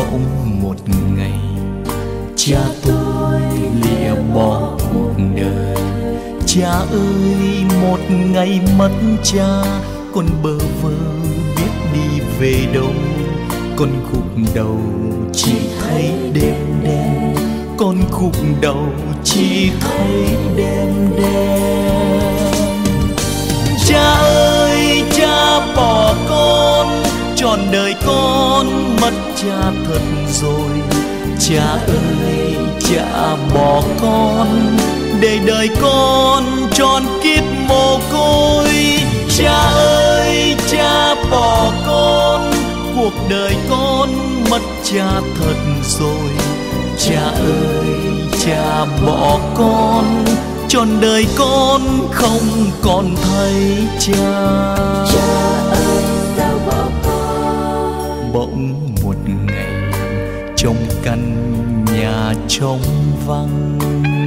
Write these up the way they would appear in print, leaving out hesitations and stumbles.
Bỗng một ngày cha tôi lìa bỏ cuộc đời. Cha ơi, một ngày mất cha, con bơ vơ biết đi về đâu. Con khúc đầu chỉ thấy đêm đen, con khúc đầu chỉ thấy đêm đen. Cha ơi, cha bỏ con, trọn đời con mất cha thật rồi. Cha ơi, cha bỏ con, để đời con tròn kiếp mồ côi. Cha ơi, cha bỏ con, cuộc đời con mất cha thật rồi. Cha ơi, cha bỏ con, trọn đời con không còn thấy cha. Cha ơi, sao bỏ con? Bỗng một ngày trong căn nhà trống vắng,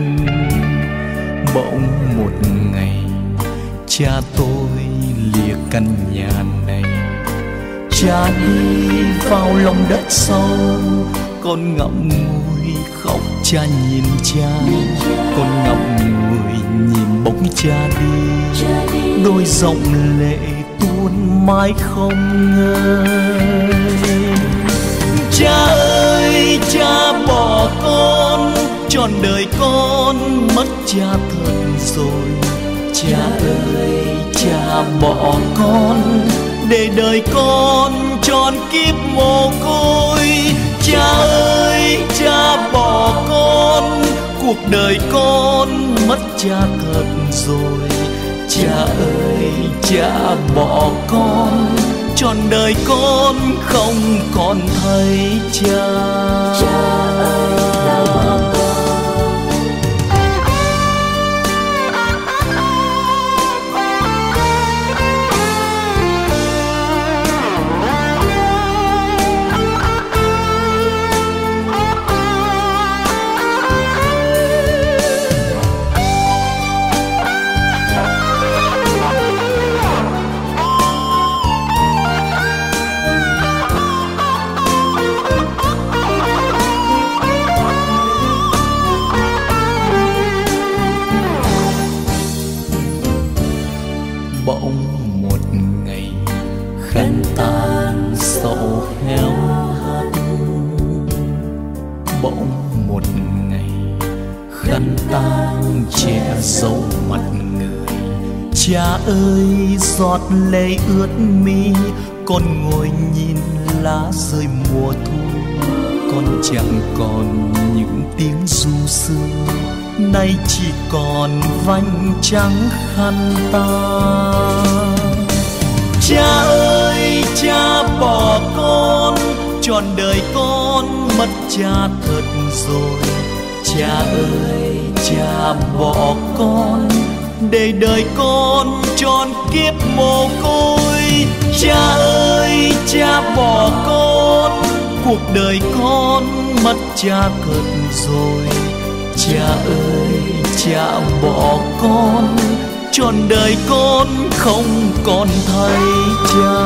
bỗng một ngày cha tôi lìa căn nhà này. Cha đi vào lòng đất sâu, con ngậm ngùi khóc cha nhìn cha. Con ngậm ngùi nhìn bóng cha đi, đôi dòng lệ tuôn mãi không ngơi. Cha ơi, cha bỏ con, trọn đời con mất cha thật rồi. Cha ơi, cha bỏ con, để đời con tròn kiếp mồ côi. Cha ơi, cha bỏ con, cuộc đời con mất cha thật rồi. Cha ơi, cha bỏ con, trọn đời con không còn thấy cha. Cha ơi, sao bỏ con? Bỗng một ngày khăn tan sầu héo hắt, bỗng một ngày khăn tan che dấu mặt người. Cha ơi, giọt lệ ướt mi, con ngồi nhìn lá rơi mùa thu. Con chẳng còn những tiếng ru sương, nay chỉ còn vành trắng khăn tang. Cha ơi, cha bỏ con, trọn đời con mất cha thật rồi. Cha ơi, cha bỏ con, để đời con tròn kiếp mồ côi. Cha ơi, cha bỏ con, cuộc đời con mất cha thật rồi. Cha ơi, cha bỏ con, trọn đời con không còn thấy cha.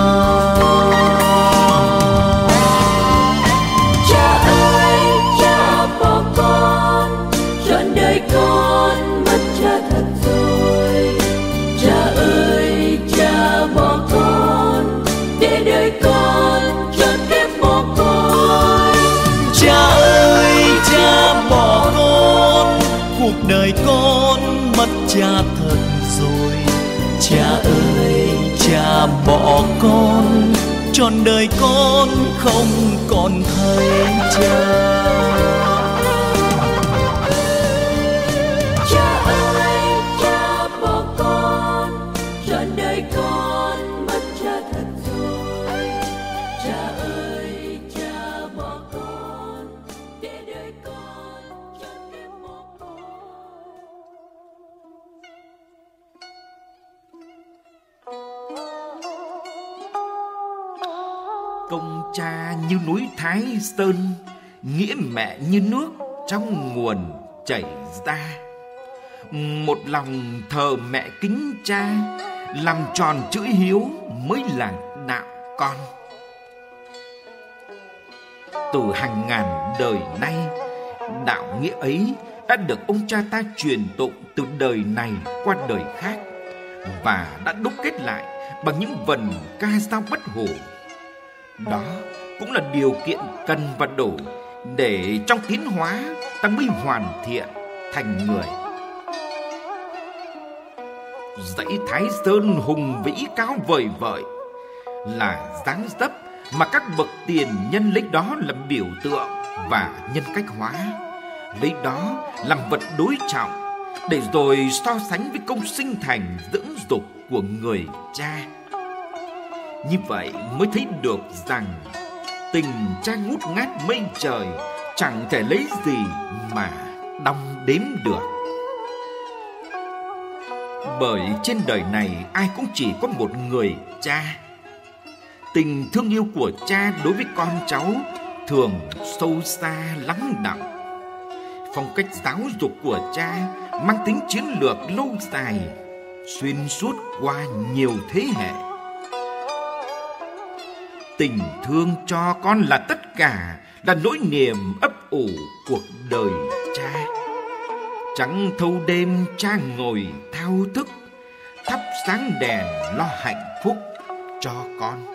Cha ơi, cha bỏ con, trọn đời con mất cha thật rồi. Cha ơi, cha bỏ con, để đời con trọn kiếp mồ côi. Cha ơi, cha bỏ con, cuộc đời con mất cha thật rồi. Cha ơi, cha bỏ con, trọn đời con không còn thấy cha. Cha ơi, cha bỏ con, trọn đời con mất cha thật rồi. Cha ơi, cha bỏ con, để đời con trọn kiếp mồ côi. Công cha như núi Thái Sơn, nghĩa mẹ như nước trong nguồn chảy ra. Một lòng thờ mẹ kính cha, làm tròn chữ hiếu mới là đạo con. từ hàng ngàn đời nay. Đạo nghĩa ấy đã được ông cha ta truyền tụng từ đời này qua đời khác, và đã đúc kết lại bằng những vần ca dao bất hủ. Đó cũng là điều kiện cần và đủ để trong tiến hóa ta mới hoàn thiện thành người. Dãy Thái Sơn hùng vĩ cao vời vợi là dáng dấp mà các bậc tiền nhân lấy đó làm biểu tượng và nhân cách hóa, lấy đó làm vật đối trọng, để rồi so sánh với công sinh thành dưỡng dục của người cha. Như vậy mới thấy được rằng tình cha ngút ngát mây trời chẳng thể lấy gì mà đong đếm được. Bởi trên đời này ai cũng chỉ có một người cha. Tình thương yêu của cha đối với con cháu thường sâu xa lắng đọng. Phong cách giáo dục của cha mang tính chiến lược lâu dài, xuyên suốt qua nhiều thế hệ. Tình thương cho con là tất cả, là nỗi niềm ấp ủ cuộc đời cha. Trắng thâu đêm cha ngồi thao thức, thắp sáng đèn lo hạnh phúc cho con.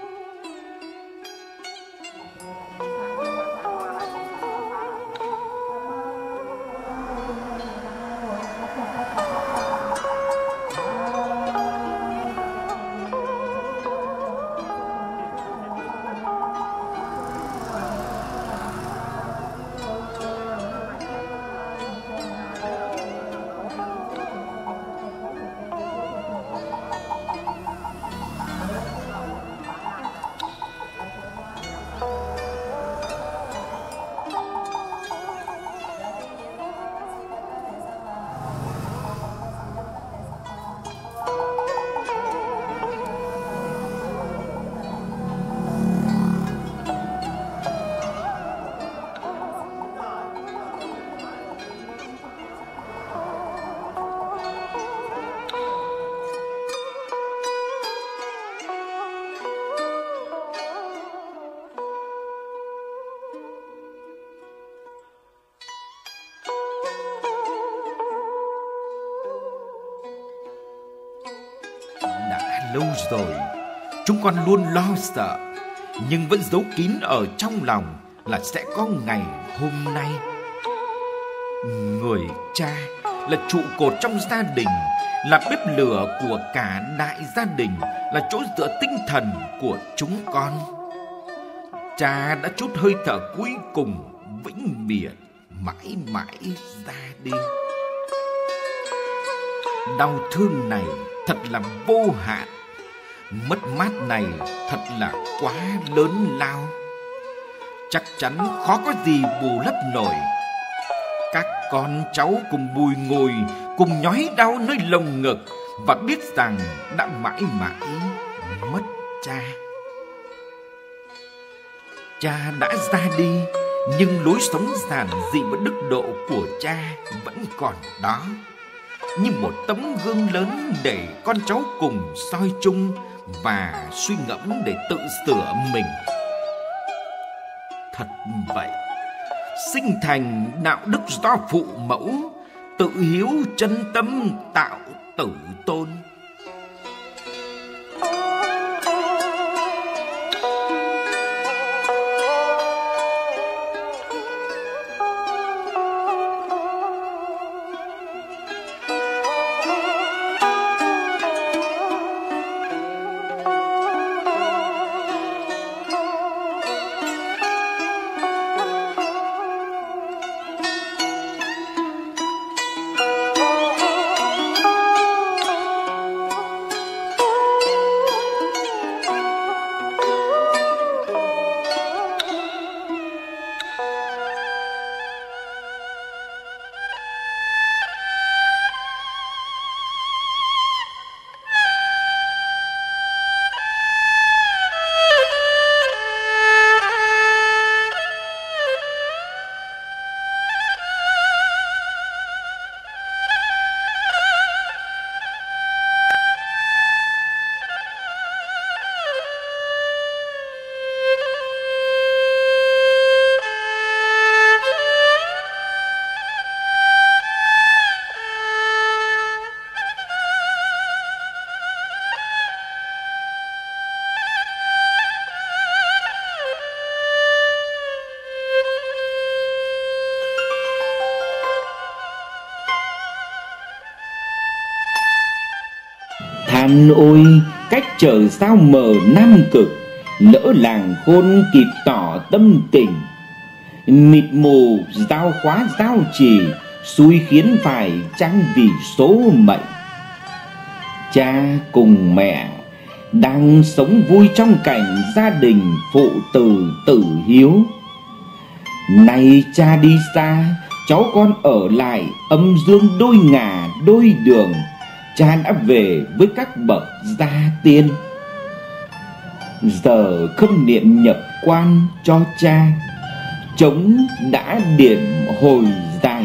Lâu rồi chúng con luôn lo sợ, nhưng vẫn giấu kín ở trong lòng là sẽ có ngày hôm nay. Người cha là trụ cột trong gia đình, là bếp lửa của cả đại gia đình, là chỗ dựa tinh thần của chúng con. Cha đã trút hơi thở cuối cùng vĩnh biệt, mãi mãi ra đi. Đau thương này thật là vô hạn, mất mát này thật là quá lớn lao. Chắc chắn khó có gì bù lấp nổi. Các con cháu cùng bùi ngùi, cùng nhói đau nơi lồng ngực, và biết rằng đã mãi mãi mất cha. Cha đã ra đi, nhưng lối sống giản dị và đức độ của cha vẫn còn đó, như một tấm gương lớn để con cháu cùng soi chung và suy ngẫm để tự sửa mình. Thật vậy, sinh thành đạo đức do phụ mẫu, tự hiếu chân tâm tạo tử tôn. Than ôi cách trời sao mờ Nam Cực, lỡ làng khôn kịp tỏ tâm tình. Mịt mù giao khóa giao trì, xui khiến phải chăng vì số mệnh. Cha cùng mẹ đang sống vui trong cảnh gia đình phụ tử tử hiếu. Nay cha đi xa, cháu con ở lại âm dương đôi ngả đôi đường. Cha đã về với các bậc gia tiên. Giờ khâm niệm nhập quan cho cha, trống đã điểm hồi dài.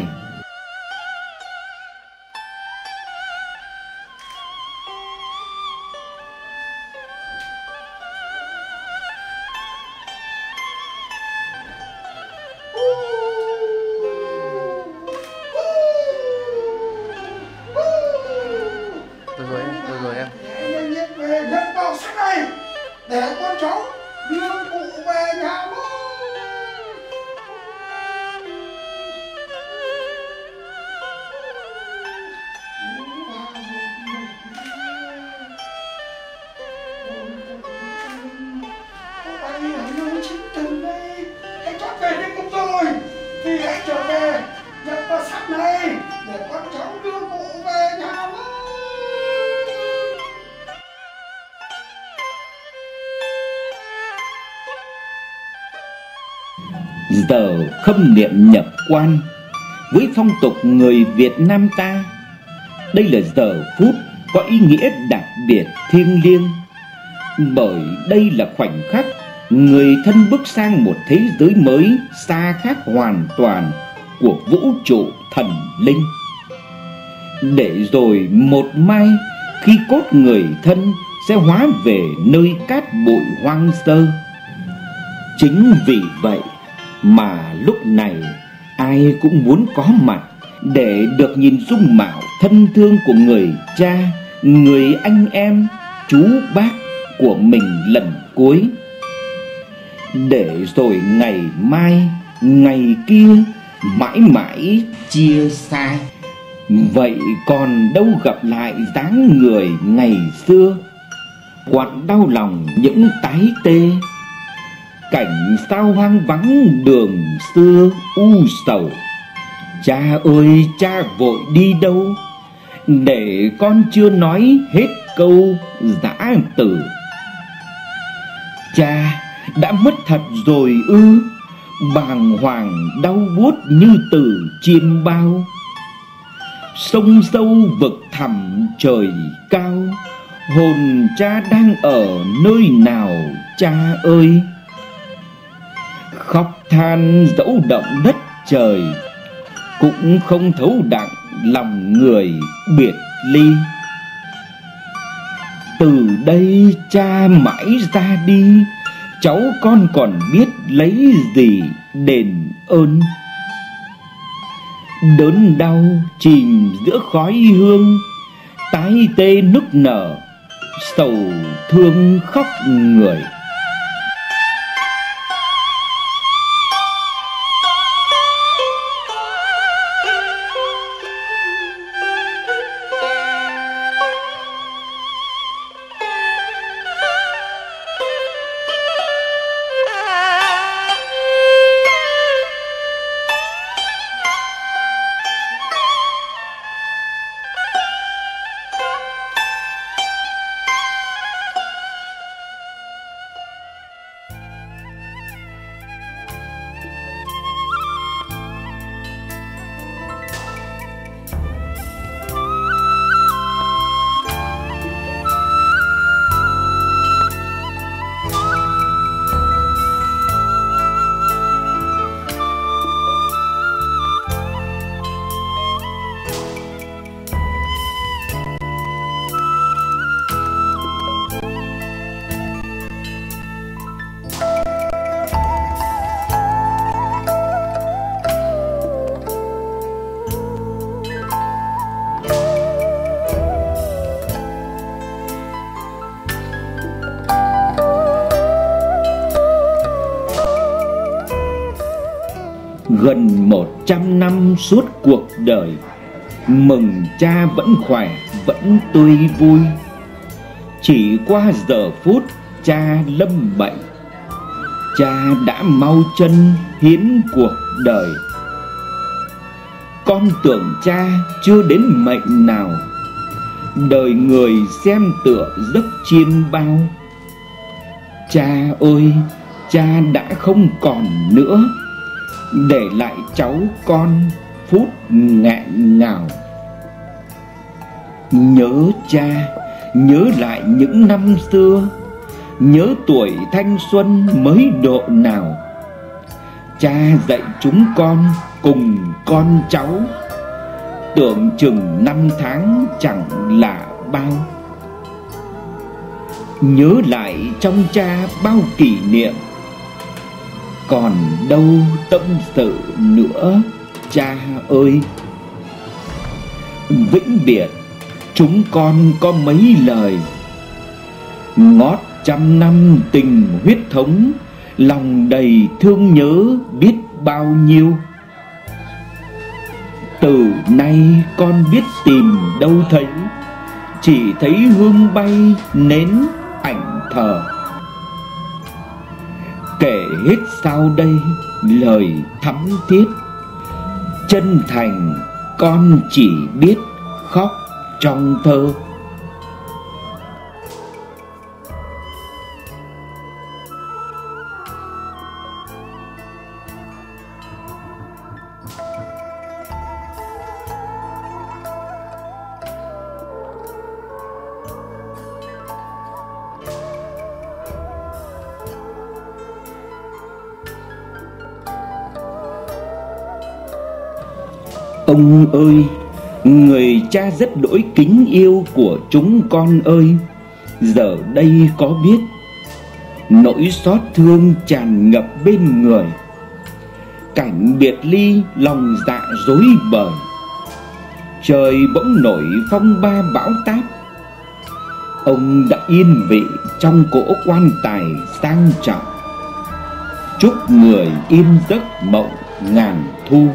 Được rồi em. Về nhận vào sách này để con cháu đưa cụ về nhà bố. Anh ở nơi chính tình đây, anh chắc về đây cùng rồi thì hãy trở về nhận vào sách này để con cháu đưa cụ về nhà bố. Giờ khâm niệm nhập quan với phong tục người Việt Nam ta, đây là giờ phút có ý nghĩa đặc biệt thiêng liêng. Bởi đây là khoảnh khắc người thân bước sang một thế giới mới xa khác hoàn toàn của vũ trụ thần linh. Để rồi một mai khi cốt người thân sẽ hóa về nơi cát bụi hoang sơ. Chính vì vậy mà lúc này ai cũng muốn có mặt để được nhìn dung mạo thân thương của người cha, người anh em, chú bác của mình lần cuối. Để rồi ngày mai, ngày kia mãi mãi chia xa. Vậy còn đâu gặp lại dáng người ngày xưa, quặn đau lòng những tái tê. Cảnh sao hoang vắng đường xưa u sầu. Cha ơi cha vội đi đâu, để con chưa nói hết câu dã từ. Cha đã mất thật rồi ư? Bàng hoàng đau buốt như từ chiêm bao. Sông sâu vực thẳm trời cao, hồn cha đang ở nơi nào cha ơi? Khóc than dẫu động đất trời, cũng không thấu đặng lòng người biệt ly. Từ đây cha mãi ra đi, cháu con còn biết lấy gì đền ơn. Đớn đau chìm giữa khói hương, tái tê nức nở, sầu thương khóc người. Gần 100 năm suốt cuộc đời, mừng cha vẫn khỏe, vẫn tươi vui. Chỉ qua giờ phút cha lâm bệnh, cha đã mau chân hiến cuộc đời. Con tưởng cha chưa đến mệnh nào, đời người xem tựa giấc chiêm bao. Cha ơi, cha đã không còn nữa, để lại cháu con phút nghẹn ngào. Nhớ cha, nhớ lại những năm xưa, nhớ tuổi thanh xuân mới độ nào. Cha dạy chúng con cùng con cháu, tưởng chừng năm tháng chẳng là bao. Nhớ lại trong cha bao kỷ niệm, còn đâu tâm sự nữa cha ơi. Vĩnh biệt chúng con có mấy lời, ngót trăm năm tình huyết thống, lòng đầy thương nhớ biết bao nhiêu. Từ nay con biết tìm đâu thấy, chỉ thấy hương bay nến ảnh thờ. Kể hết sau đây lời thắm thiết, chân thành con chỉ biết khóc trong thơ. Ông ơi, người cha rất đỗi kính yêu của chúng con ơi, giờ đây có biết nỗi xót thương tràn ngập bên người. Cảnh biệt ly lòng dạ rối bời, trời bỗng nổi phong ba bão táp. Ông đã yên vị trong cỗ quan tài sang trọng, chúc người yên giấc mộng ngàn thu.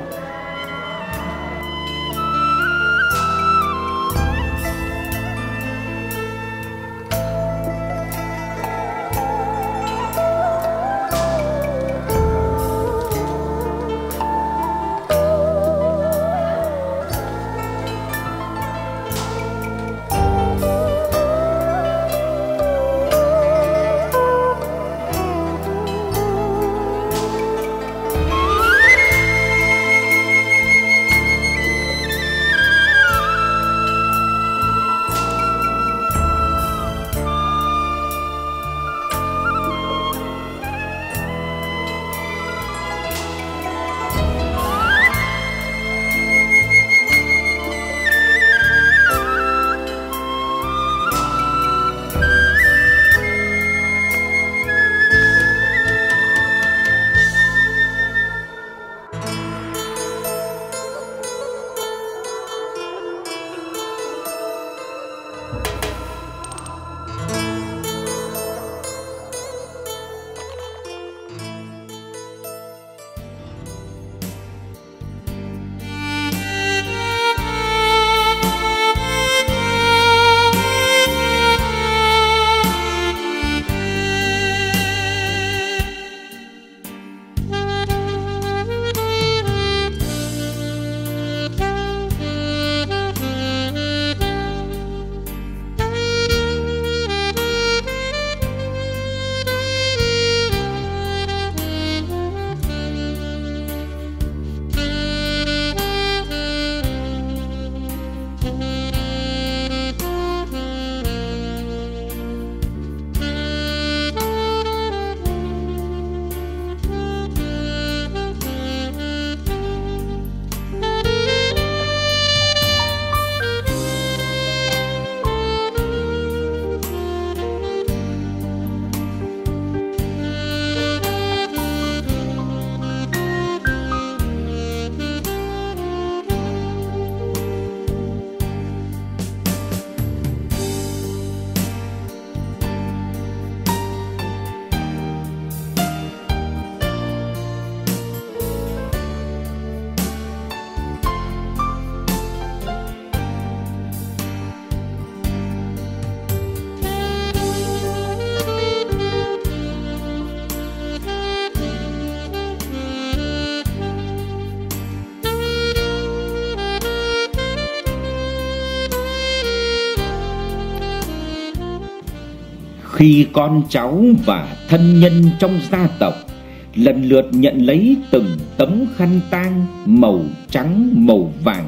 Khi con cháu và thân nhân trong gia tộc lần lượt nhận lấy từng tấm khăn tang màu trắng màu vàng,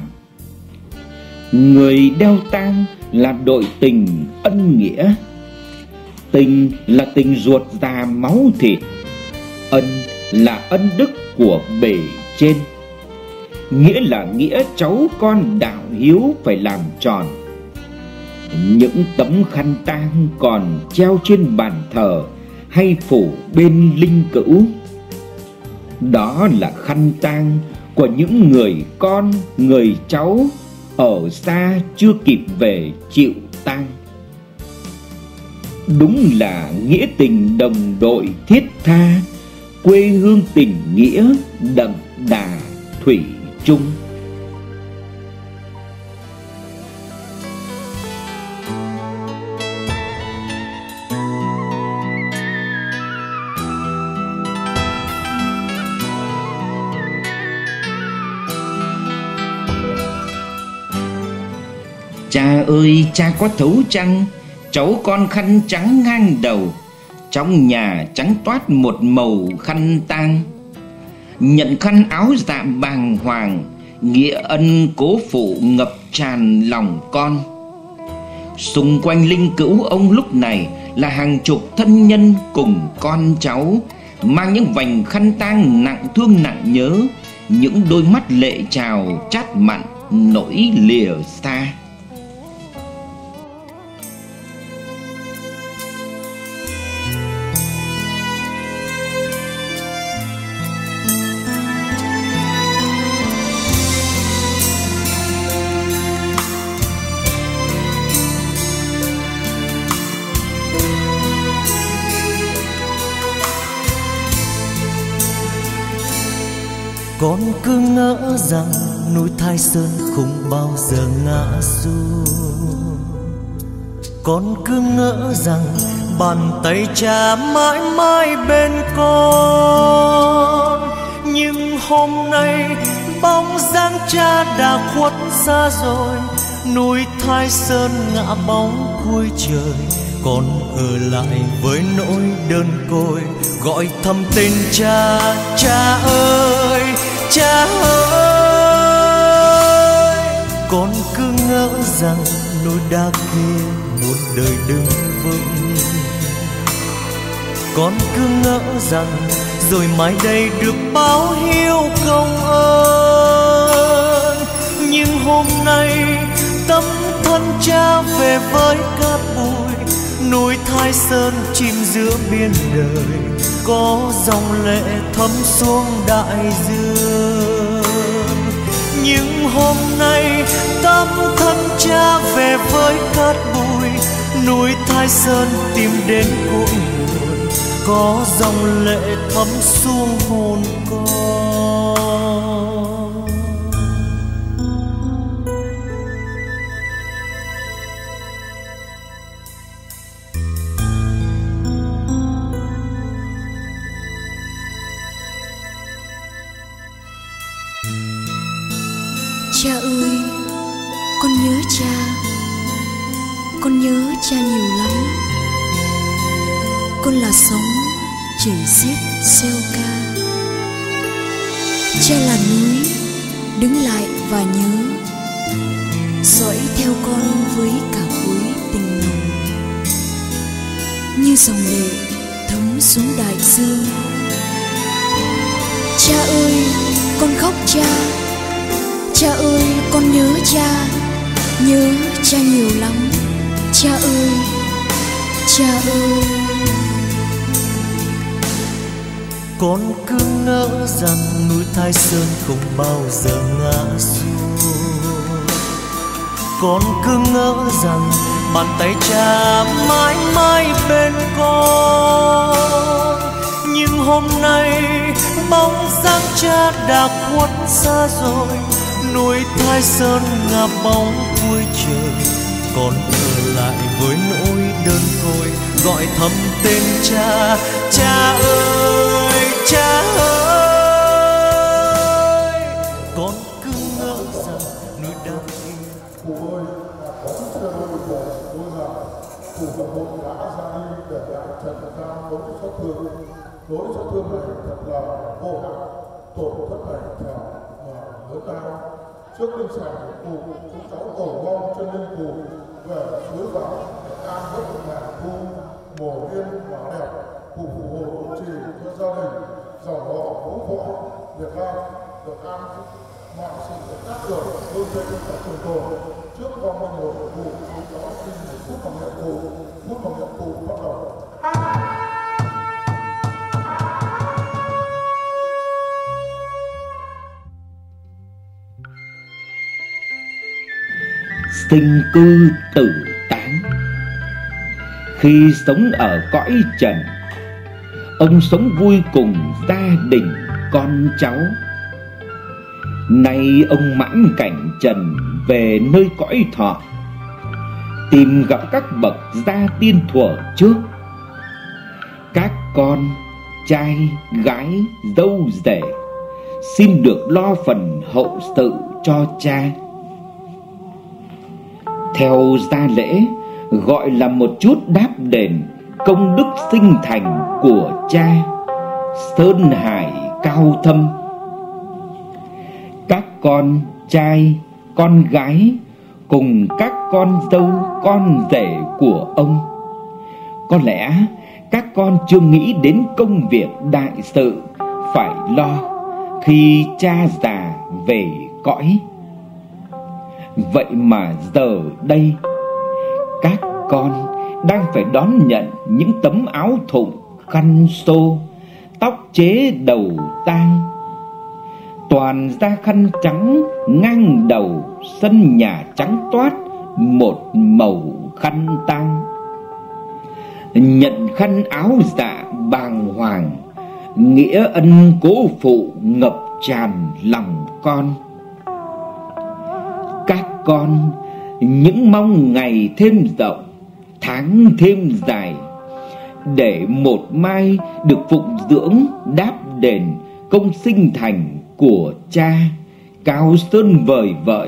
người đeo tang là đội tình ân nghĩa. Tình là tình ruột già máu thịt, ân là ân đức của bề trên, nghĩa là nghĩa cháu con đạo hiếu phải làm tròn. Những tấm khăn tang còn treo trên bàn thờ hay phủ bên linh cữu, đó là khăn tang của những người con, người cháu ở xa chưa kịp về chịu tang. Đúng là nghĩa tình đồng đội thiết tha, quê hương tình nghĩa đậm đà thủy chung. Cha ơi cha có thấu chăng, cháu con khăn trắng ngang đầu, trong nhà trắng toát một màu khăn tang. Nhận khăn áo dạ bàng hoàng, nghĩa ân cố phụ ngập tràn lòng con. Xung quanh linh cữu ông lúc này là hàng chục thân nhân cùng con cháu, mang những vành khăn tang nặng thương nặng nhớ, những đôi mắt lệ trào chát mặn nỗi lìa xa. Con cứ ngỡ rằng núi Thái Sơn không bao giờ ngã xuống. Con cứ ngỡ rằng bàn tay cha mãi mãi bên con. Nhưng hôm nay bóng dáng cha đã khuất xa rồi, núi Thái Sơn ngã bóng cuối trời. Con ở lại với nỗi đơn côi, gọi thầm tên cha. Cha ơi, cha ơi. Con cứ ngỡ rằng núi đá kia một đời đứng vững. Con cứ ngỡ rằng rồi mai đây được báo hiếu công ơn. Nhưng hôm nay tấm thân cha về với cát bụi, núi Thái Sơn chìm giữa biển đời, có dòng lệ thấm xuống đại dương. Nhưng hôm nay tấm thân cha về với cát bụi, núi Thái Sơn tìm đến cội nguồn, có dòng lệ thấm xuống hồn con. Cha ơi, con nhớ cha. Con nhớ cha nhiều lắm. Con là sóng chảy xiết xeo ca. Cha là núi đứng lại và nhớ, dõi theo con với cả khối tình nồng, như dòng lệ thấm xuống đại dương. Cha ơi, con khóc cha. Cha ơi, con nhớ cha. Nhớ cha nhiều lắm. Cha ơi, cha ơi. Con cứ ngỡ rằng núi Thái Sơn không bao giờ ngã xuống. Con cứ ngỡ rằng bàn tay cha mãi mãi bên con. Nhưng hôm nay bóng dáng cha đã khuất xa rồi, núi Thái Sơn ngả bóng cuối trời. Con ở lại với nỗi đơn côi, gọi thầm tên cha. Cha ơi, cha ơi. Con cứ ngỡ rằng núi đá kia. để lại trần gian nỗi xót thương. Nỗi xót thương này thật là vô hạn, tổn thất này thảm và lớn lao. Trước linh sản của cụ, chúng cháu cầu mong cho linh cụ về suối vàng an giấc ngàn thu, mồ yên hóa đẹp, cụ phù hộ hộ trì cho gia đình dòng họ vũ võ Việt Nam được an mọi sự đắc được hương vinh và trường tồn. Trước vòng mong một cụ, chúng cháu xin một phút bằng nhận cụ, phút bằng nhận cụ bắt đầu. Sinh cư tử tán. Khi sống ở cõi trần, ông sống vui cùng gia đình con cháu. Nay ông mãn cảnh trần về nơi cõi thọ, tìm gặp các bậc gia tiên thuở trước. Các con, trai, gái, dâu rể xin được lo phần hậu sự cho cha. Theo gia lễ gọi là một chút đáp đền công đức sinh thành của cha, sơn hải cao thâm. Các con trai, con gái cùng các con dâu, con rể của ông, có lẽ các con chưa nghĩ đến công việc đại sự phải lo khi cha già về cõi. Vậy mà giờ đây các con đang phải đón nhận những tấm áo thụng, khăn xô, tóc chế đầu tang. Toàn da khăn trắng ngang đầu, sân nhà trắng toát một màu khăn tang. Nhận khăn áo dạ bàng hoàng, nghĩa ân cố phụ ngập tràn lòng con. Các con những mong ngày thêm rộng, tháng thêm dài, để một mai được phụng dưỡng đáp đền công sinh thành của cha, cao sơn vời vợi.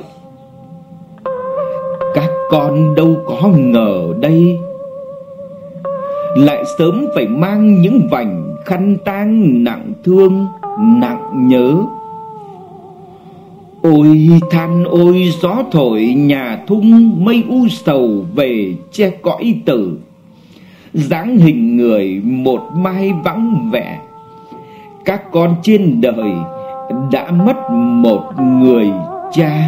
Các con đâu có ngờ đây lại sớm phải mang những vành khăn tang nặng thương nặng nhớ. Ôi than ôi gió thổi nhà thung, mây u sầu về che cõi tử. Dáng hình người một mai vắng vẻ, các con trên đời đã mất một người cha.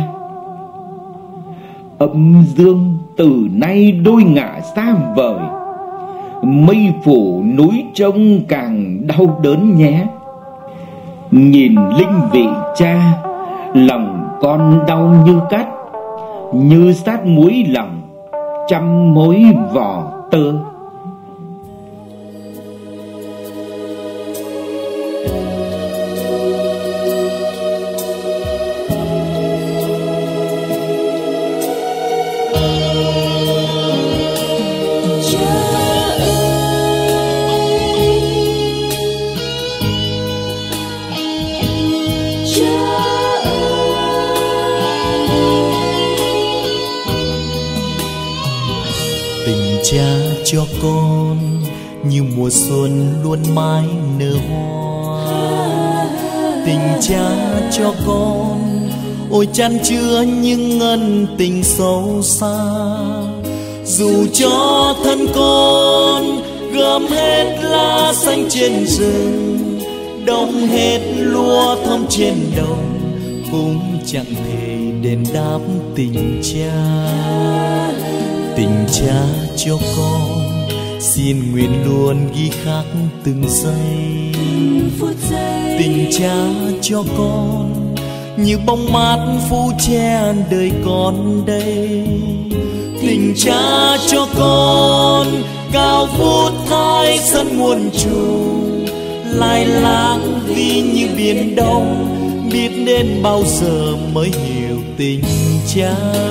Âm dương từ nay đôi ngả xa vời, mây phủ núi trông càng đau đớn nhé. Nhìn linh vị cha, lòng con đau như cắt, như sát muối lòng, trăm mối vỏ tơ. Cha cho con như mùa xuân luôn mãi nở hoa. Tình cha cho con ôi chan chứa những ân tình sâu xa. Dù cho thân con gom hết lá xanh trên rừng, đông hết lúa thơm trên đồng, cũng chẳng thể đền đáp tình cha. Tình cha cho con xin nguyện luôn ghi khắc từng giây. Tình cha cho con như bóng mát phủ che đời con đây. Tình cha cho con cao vút thái sân muôn trùng, lai láng vì như biển đông, biết đến bao giờ mới hiểu tình cha.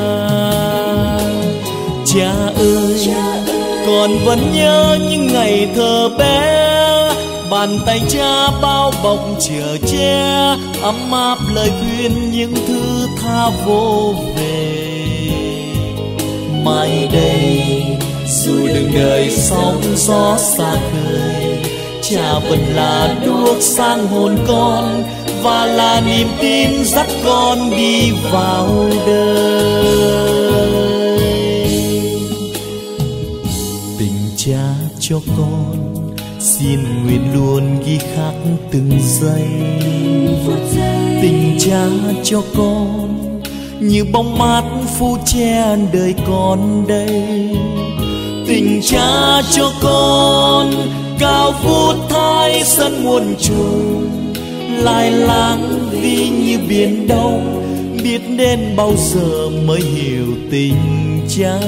Cha ơi, con vẫn nhớ những ngày thơ bé, bàn tay cha bao bọc chở che, ấm áp lời khuyên những thứ tha vô về. Mai đây Dù đường đời sóng gió xa khơi, Cha vẫn là đuốc sáng hồn con, và là niềm tin dắt con đi vào đời. Tình Cha cho con xin nguyện luôn ghi khắc từng giây. Tình Cha cho con như bóng mát phủ che đời con đây. Tình Cha cho con cao vút thái sân muôn trùng, lai láng vì như biển đông, biết đến bao giờ mới hiểu tình Cha.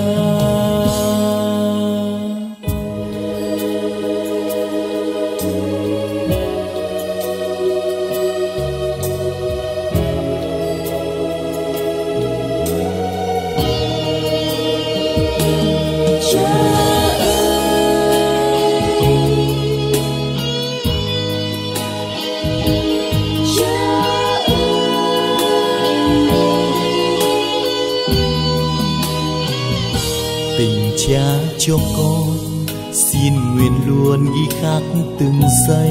Tình Cha cho con xin nguyện luôn ghi khắc từng giây.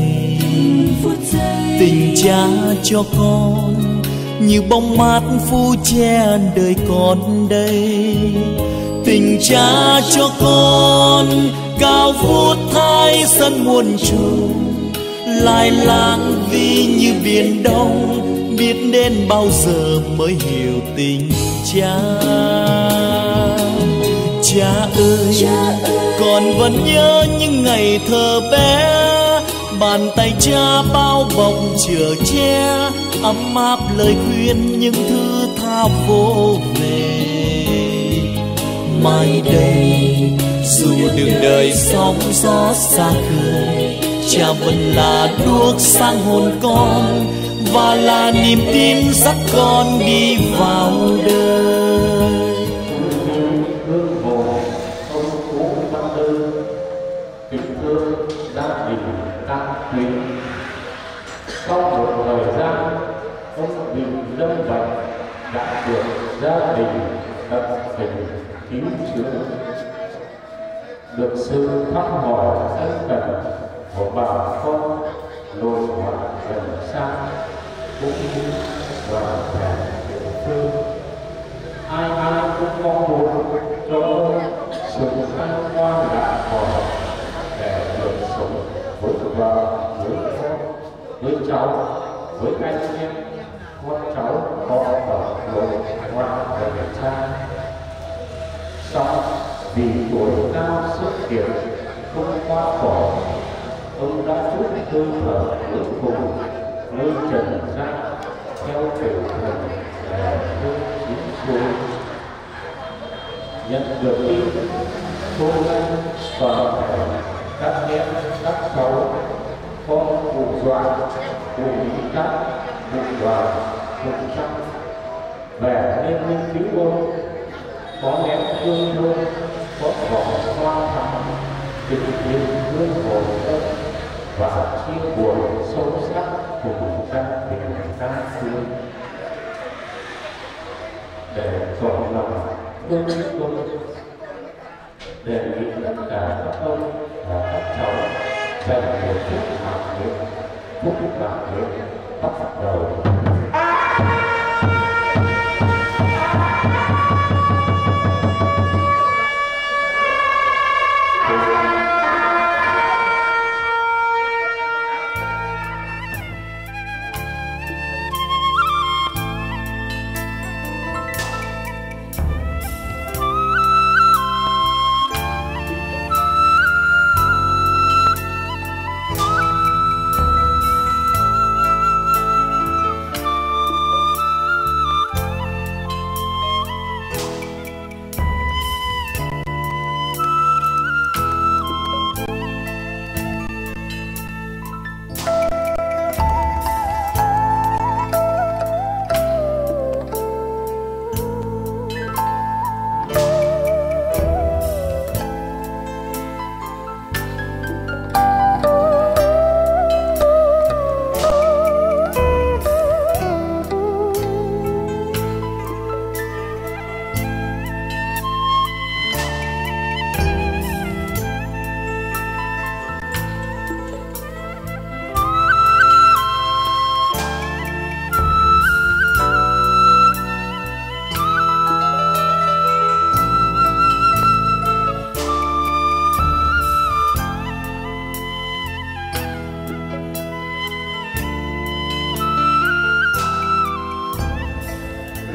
Tình Cha cho con như bóng mát phủ che đời con đây. Tình Cha cho con cao vút thái sân muôn trùng, lai láng vì như biển đông, biết đến bao giờ mới hiểu tình Cha. Cha ơi, con vẫn nhớ những ngày thơ bé, bàn tay Cha bao bọc chở che, ấm áp lời khuyên những thứ tha vô về. Mai đây dù đường đời sóng gió xa khơi, Cha vẫn là đuốc sáng hồn con, và là niềm tin dắt con đi vào đời. Gia đình Đăng Thúy. Sau một thời gian ông bị lâm bệnh đã được gia đình tận tình cứu chữa, được sự thăm hỏi ân cần của bà con nội ngoại gần xa cũng như đoàn thể địa phương. Ai ai cũng mong muốn cho sự an ngoan lạc thọ để được sống với vợ, với con, với cháu, với anh em, con cháu họ ở nội ngoại về Cha. Sau vì tuổi cao sức kiệt không qua khỏi, ông đã chút hơi thở cuối cùng nơi trần gian theo kiểu thần để hương chín suối. Nhận được tin cô anh vợ các em các cháu con cụ Doãn, cụ Lý Cát, cụ Đoàn, cụ Trăng về nên nghiên cứu ông, có nét thương thương, có vỏ hoa thắm, tình yêu hương hồn ân và chia buồn sâu sắc cùng gia đình Đăng Thúy. Để tỏ lòng thương ông, đề nghị tất cả các ông và các cháu dành một phút mặc niệm, phút mặc niệm bắt đầu.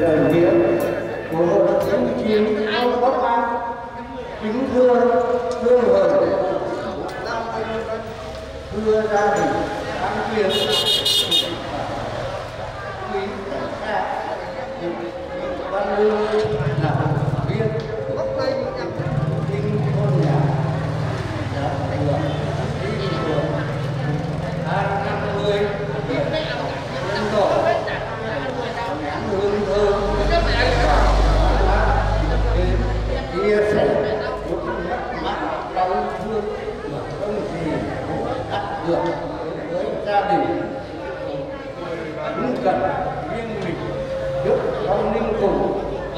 đời nghĩa của những chiến không bất an. Kính thưa hương hời, thưa gia đình an viên, quý cảnh sát, văn lưu là viên kinh thôn nhà đã thành lập đi đường 250 nhân độ ngán hương thơm chia sẻ một mắt đau thương mà không gì đắt được với gia đình. Cũng cần riêng mình giúp con linh cùng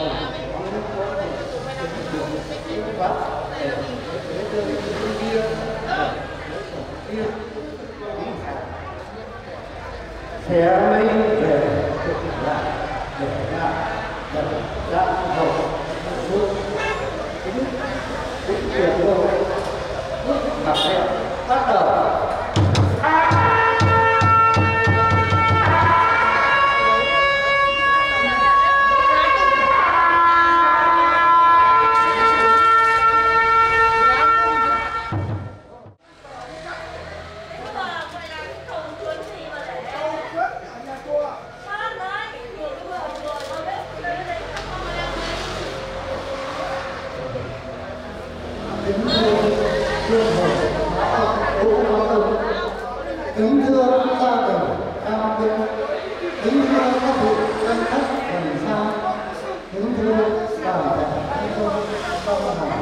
sẽ lấy về lại để ra hậu nước tính tuyệt vời mặt đẹp bắt đầu. Kính thưa gia đình cao viên, kính thưa các vị thân khách gần xa, kính thưa cả thể công hành.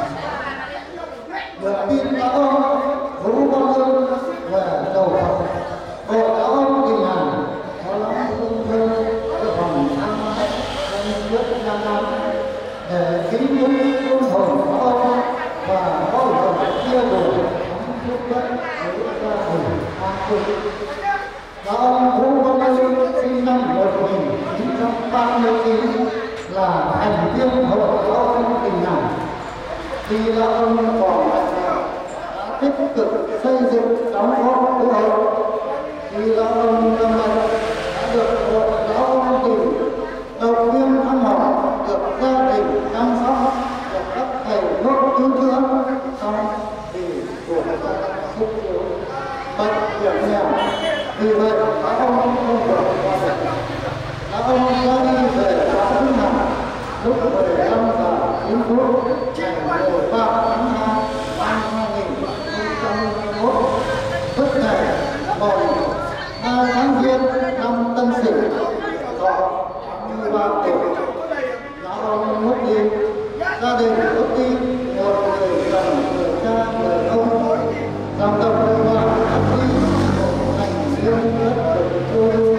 Được tin là ông Vũ Văn Lương về đầu Phật, bộ là ông Đình Hàn có lắm hương thơ cho phòng tham nhân trước gian nan để kính những hương hồn của ông và có lòng chia buồn giúp đất với gia đình an cư. Và ông Vũ Văn Lương sinh năm 1939 là thành viên hội ông Đình Hàn. Khi là ông còn tích cực xây dựng đóng góp của hội, khi là ông lâm bệnh đã được hội giáo ông Đình động viên thăm hỏi, được gia đình chăm sóc, được các thầy thuốc cứu chữa xong thì của sức yếu bệnh hiểm nghèo. Vì vậy đã ông không được qua đời. Đã ông ra đi về xã Hưng Hà lúc 15:09 ngày 13 tháng 2 năm 2021, tức ngày mồng 2 tháng Giêng năm Tân Sửu, thọ 83 tuổi. Đã ông mất đi, gia đình mất đi một người chồng, người cha, người ông, dòng tộc người Hoa mất đi một thành viên rất được vui.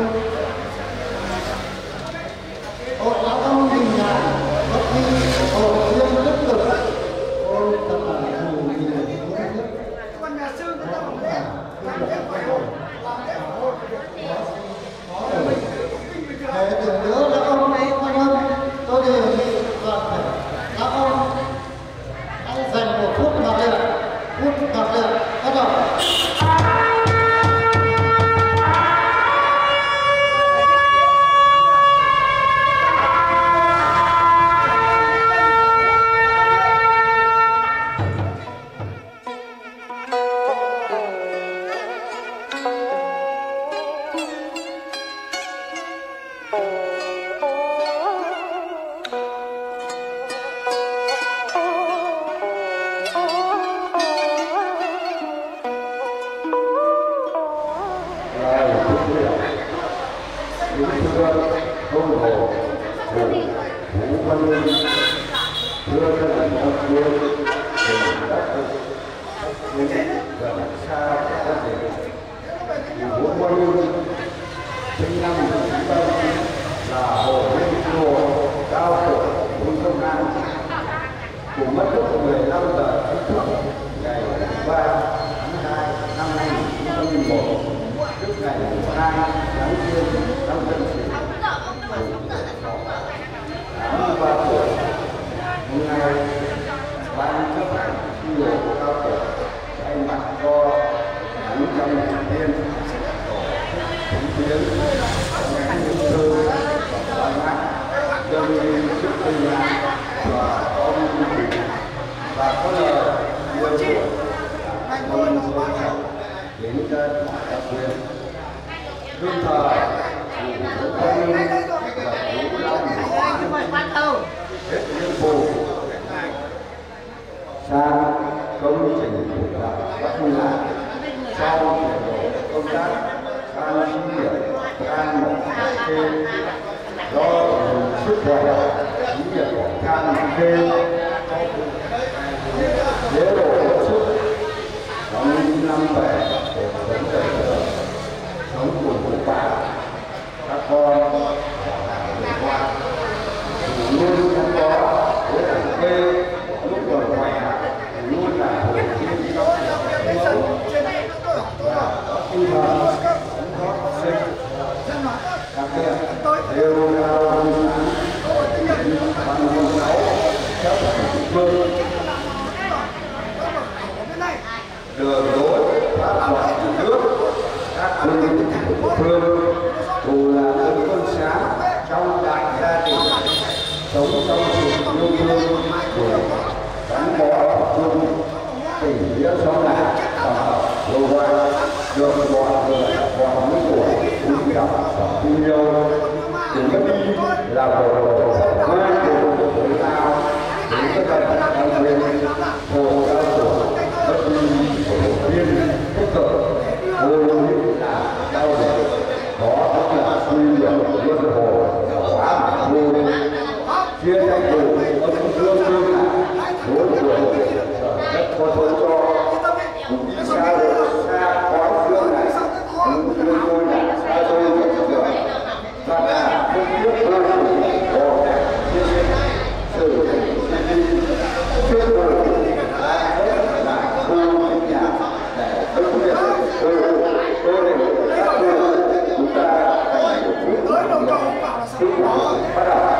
Hội lão ông Đình Hàn mất đi một viên rất cực. Ôi thật là thù gì để tưởng nhớ là ông ấy quan âm, tôi đề nghị toàn thể các ông hãy dành một phút mặc niệm, bắt đầu. do sức khỏe những việc của can kê chế độ sức trong những năm về sống đời sống cùng bà các con luôn gắn bó với đảng quê lúc còn khỏe luôn là hội viên trong cuộc sống và có tinh thần đóng góp sinh đặc biệt đều là văn hồn sáu các địa phương đường lối pháp luật nhà nước các quy định của phương dù là dân quân sáng trong đại gia đình sống trong sự yêu thương của gắn bó chung tình nghĩa sống lại và lâu dài được mọi người vào những tuổi quý trọng và tin yêu từ mất đi là một mai của tuổi nào đến tất cả các nguyên hồ cao tuổi mất đi của viên tích cực vô lý là đau đớn đó cũng là suy luận của luân hồ quá vô lý chia tranh thủ âm dương dương là đối tượng rất có số cho cũng đi xa quá xương này nhưng tôi là xa xôi rất được và là không biết bao nhiêu hồ chia sự trước rồi là khu nhà để phân biệt tôi để các chúng ta thành một phút bắt đầu.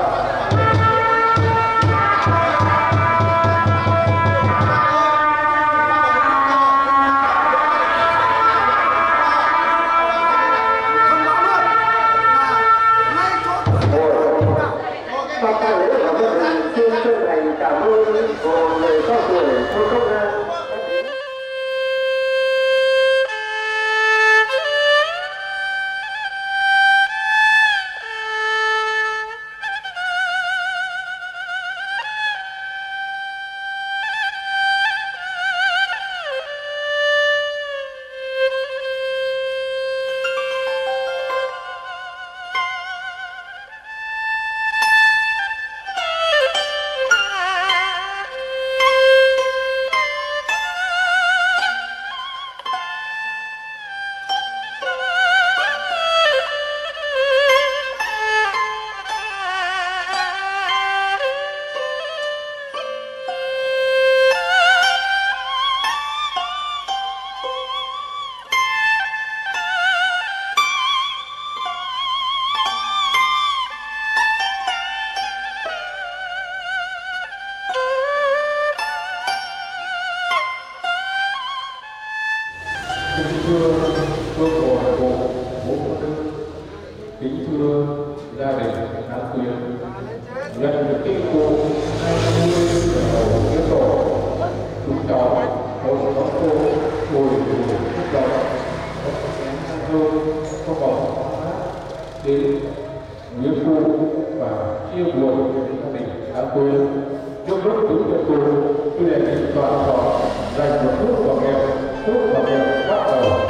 Kính thưa gia đình Hán Tuyên, nhận được kinh cụ 20 đầu tiết tổ, chúng cháu một có cô bồi đủ phúc động, có hương, có bóng đến nghĩa phụ và chia buồn gia đình Hán Tuyên. Trước lúc chúng tiết tổ, tôi đề nghị toàn tỏ dành một phút vào nghèo bắt đầu.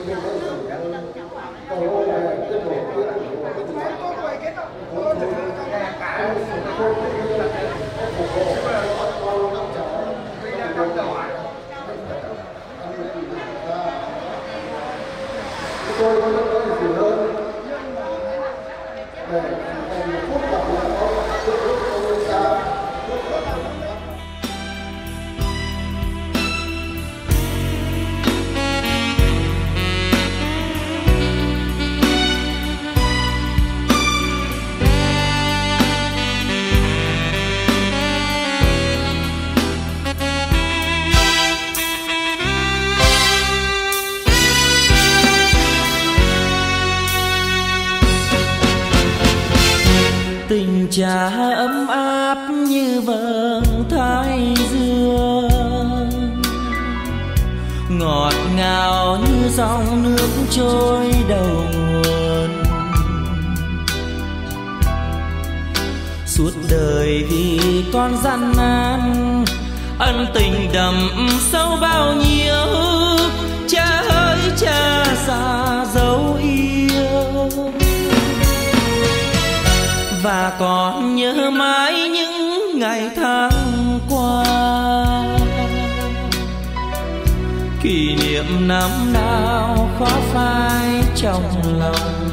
tôi có những gì hơn để phút gặp lại ông ta. Tình cha ấm áp như vầng thái dương, ngọt ngào như dòng nước trôi đầu nguồn. Suốt đời vì con gian nan, ân tình đậm sâu bao nhiêu. Cha ơi cha già dấu yêu, và còn nhớ mãi những ngày tháng qua. Kỷ niệm năm nào khó phai trong lòng,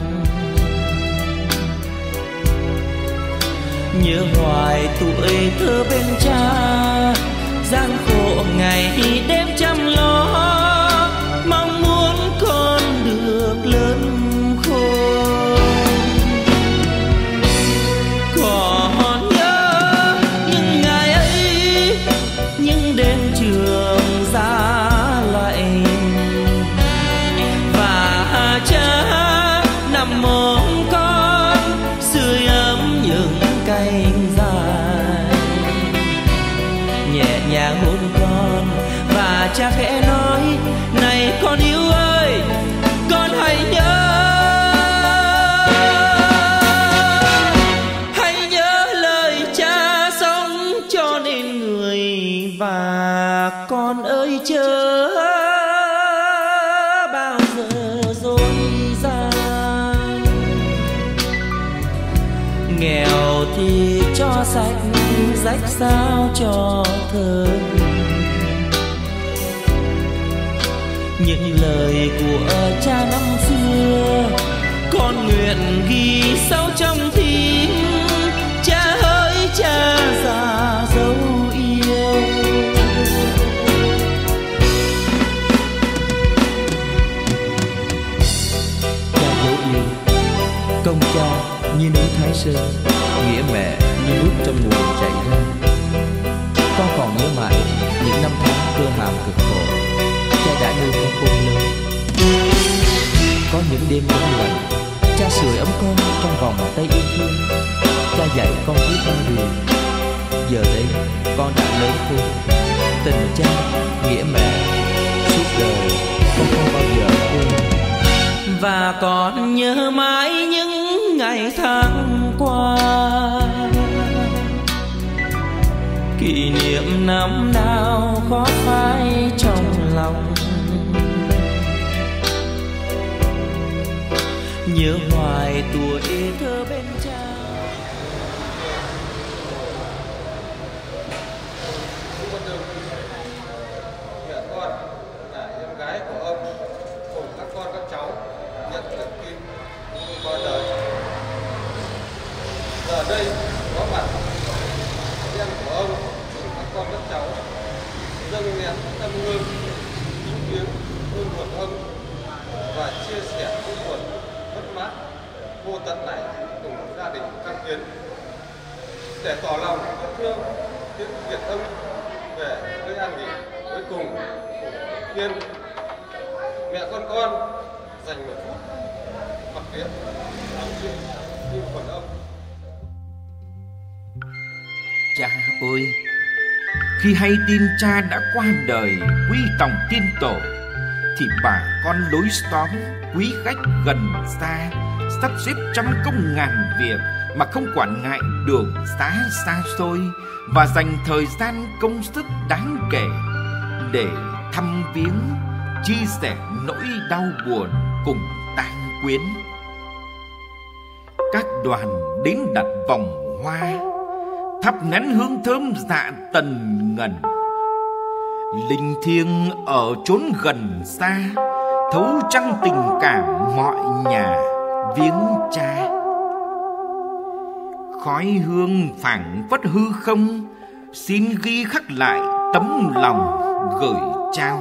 nhớ hoài tuổi thơ bên cha. Gian khổ ngày đêm chăm lo, mong muốn con được lớn khôn. Còn nhớ những ngày ấy, những đêm trường giá lạnh, và cha nằm ôm con sưởi ấm những cánh dài. Nhẹ nhàng hôn con và cha khẽ nói: này con yêu ơi, con hãy nhớ. Và con ơi chớ bao giờ dối gian, nghèo thì cho sạch, rách sao cho thơ. Những lời của cha năm xưa con nguyện ghi sâu trong tim. Cha ơi cha già dấu yêu, công cha như núi Thái Sơn, nghĩa mẹ như nước trong nguồn chảy ra. Con còn nhớ mãi những năm tháng cơ hàm cực khổ, cha đã nuôi con khôn lớn. Có những đêm trong lành, cha sưởi ấm con trong vòng tay yêu thương. Cha dạy con biết bao điều, giờ đây con đã lớn khôn. Tình cha, nghĩa mẹ, suốt đời con không bao giờ quên. Và còn nhớ mãi những ngày tháng qua, kỷ niệm năm nào khó phai trong lòng. Nhớ hoài tuổi thơ bên cha. Mẹ con là em gái của ông cùng các con các cháu nhận được tin qua đời. Giờ đây có mặt em của ông cùng các con các cháu dâng nén tâm hương kính viếng hương hồn ông và chia sẻ nỗi buồn mất mát vô tận này cùng gia đình Căng Kiến, để tỏ lòng yêu thương tiễn biệt ông về nơi an nghỉ cuối cùng của Kiên. Mẹ con dành một phút mặc niệm làm chuyện như phần ông. Cha ơi, khi hay tin cha đã qua đời quy tòng tiên tổ, thì bà con lối xóm, quý khách gần xa sắp xếp trăm công ngàn việc mà không quản ngại đường xá xa xôi, và dành thời gian công sức đáng kể để thăm viếng chia sẻ nỗi đau buồn cùng tang quyến. Các đoàn đến đặt vòng hoa, thắp nén hương thơm dạ tần ngần. Linh thiêng ở chốn gần xa, thấu trăng tình cảm mọi nhà viếng cha. Khói hương phảng phất hư không, xin ghi khắc lại tấm lòng gửi trao.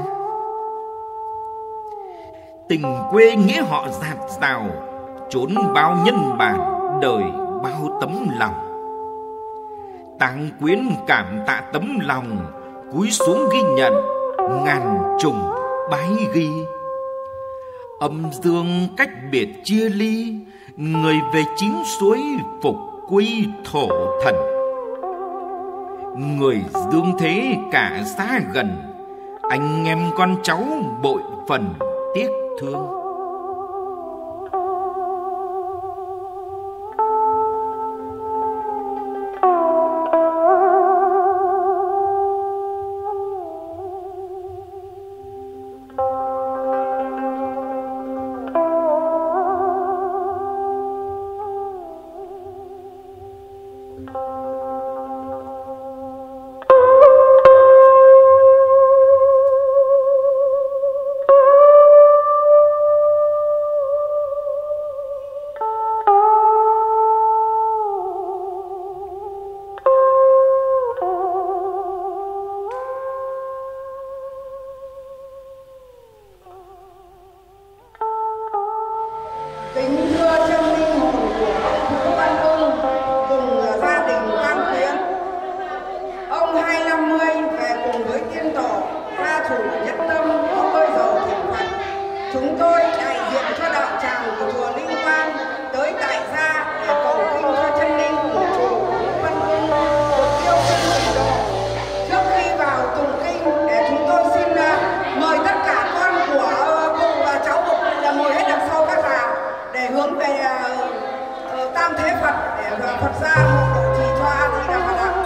Tình quê nghĩa họ dạt dào, chốn bao nhân bản đời bao tấm lòng. Tang quyến cảm tạ tấm lòng, cúi xuống ghi nhận ngàn trùng bái ghi. Âm dương cách biệt chia ly, người về chín suối phục quy thổ thần. Người dương thế cả xa gần, anh em con cháu bội phần tiếc thương. Kính thưa trong linh hồn của ông Vũ Văn Ưng cùng gia đình Tang Quyến, ông 250 về cùng với tiên tổ gia chủ nhất tâm có bơi dầu thiền Phật. Chúng tôi đại diện cho đạo tràng của chùa Linh Quang tới tại gia để cầu kinh cho chân linh của chùa Vũ Văn Ưng được yêu sinh tịnh độ. Trước khi vào tụng kinh để chúng tôi xin mời tất cả con của cụ và cháu của cụ là ngồi hết đằng sau các già để hướng về Tam Thế Phật để Phật gia hộ độ trì cho A Di Đà Phật ạ.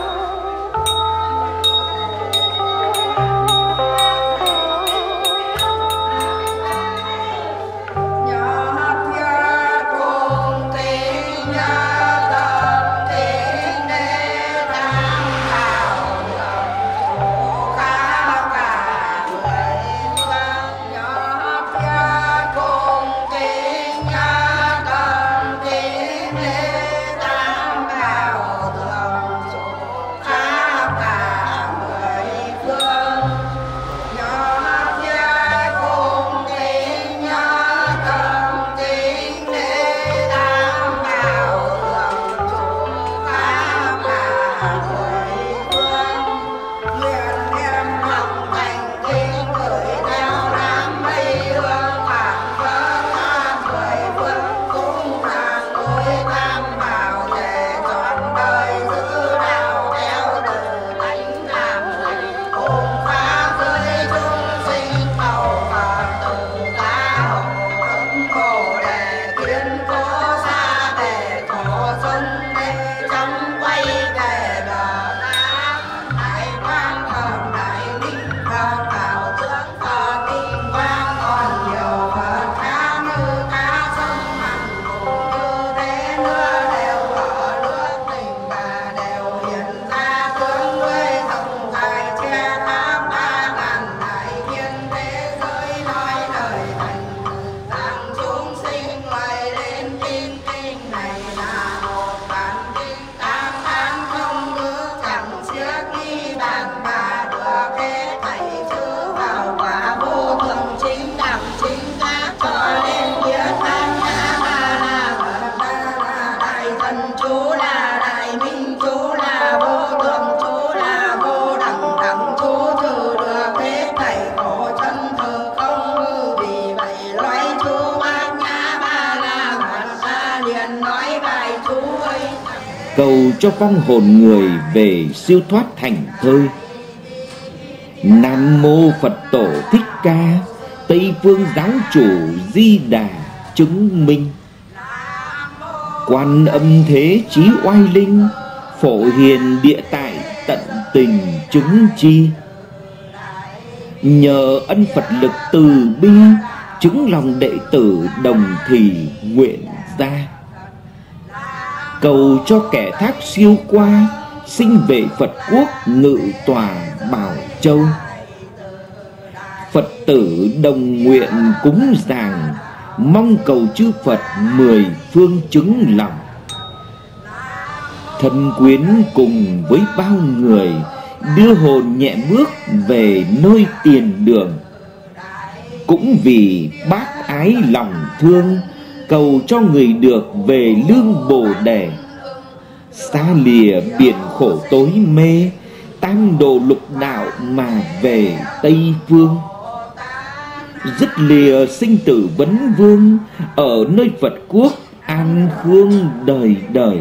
Cầu cho vong hồn người về siêu thoát thành thơi. Nam mô Phật Tổ Thích Ca, Tây Phương Giáo Chủ Di Đà chứng minh. Quan Âm Thế Chí Oai Linh, Phổ Hiền Địa Tại tận tình chứng chi. nhờ ân Phật lực từ bi, chứng lòng đệ tử đồng thì nguyện ra. Cầu cho kẻ thác siêu qua, sinh về Phật quốc ngự tòa Bảo Châu. Phật tử đồng nguyện cúng dường, mong cầu chư Phật 10 phương chứng lòng. Thân quyến cùng với bao người, đưa hồn nhẹ bước về nơi tiền đường. Cũng vì bác ái lòng thương, cầu cho người được về lương Bồ Đề. Xa lìa biển khổ tối mê, tam độ lục đạo mà về Tây Phương. Dứt lìa sinh tử vấn vương, ở nơi Phật quốc an khương đời đời.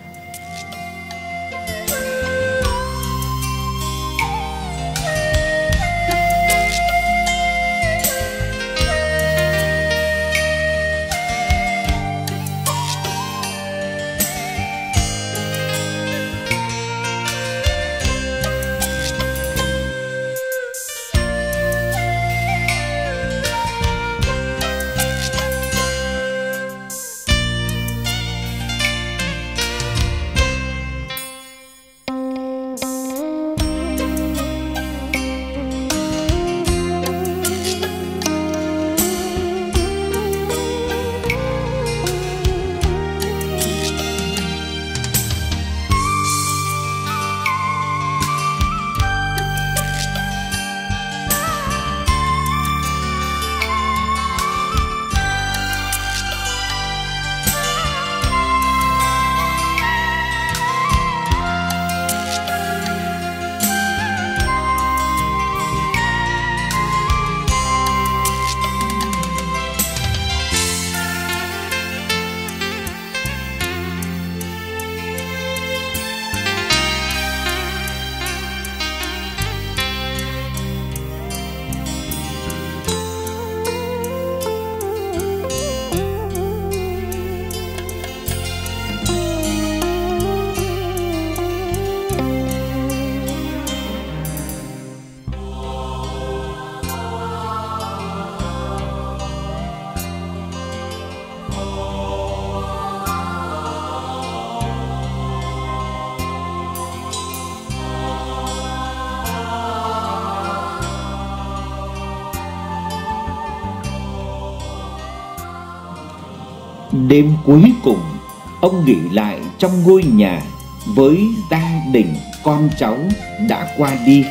Đêm cuối cùng, ông nghỉ lại trong ngôi nhà với gia đình con cháu đã qua đi.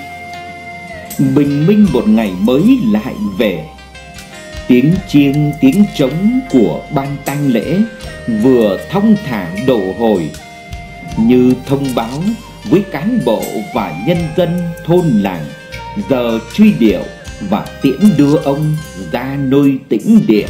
Bình minh một ngày mới lại về. Tiếng chiêng tiếng trống của ban tang lễ vừa thong thả đổ hồi, như thông báo với cán bộ và nhân dân thôn làng giờ truy điệu và tiễn đưa ông ra nơi tĩnh địa.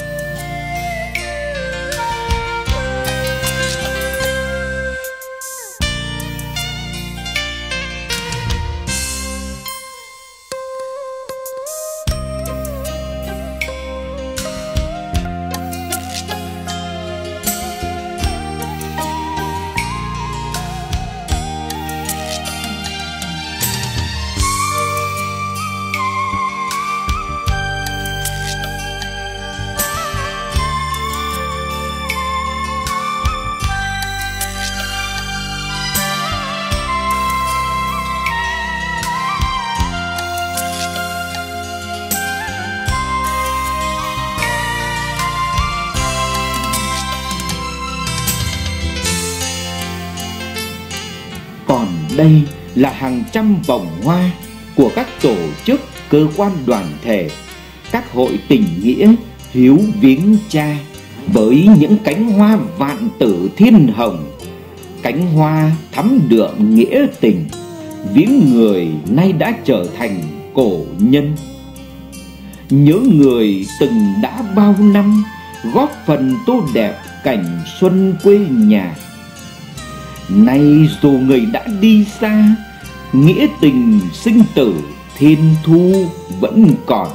Còn đây là hàng trăm vòng hoa của các tổ chức, cơ quan đoàn thể, các hội tình nghĩa hiếu viếng cha, với những cánh hoa vạn tử thiên hồng, cánh hoa thắm đượm nghĩa tình, viếng người nay đã trở thành cổ nhân. Nhớ người từng đã bao năm góp phần tô đẹp cảnh xuân quê nhà. Nay dù người đã đi xa, nghĩa tình sinh tử thiên thu vẫn còn.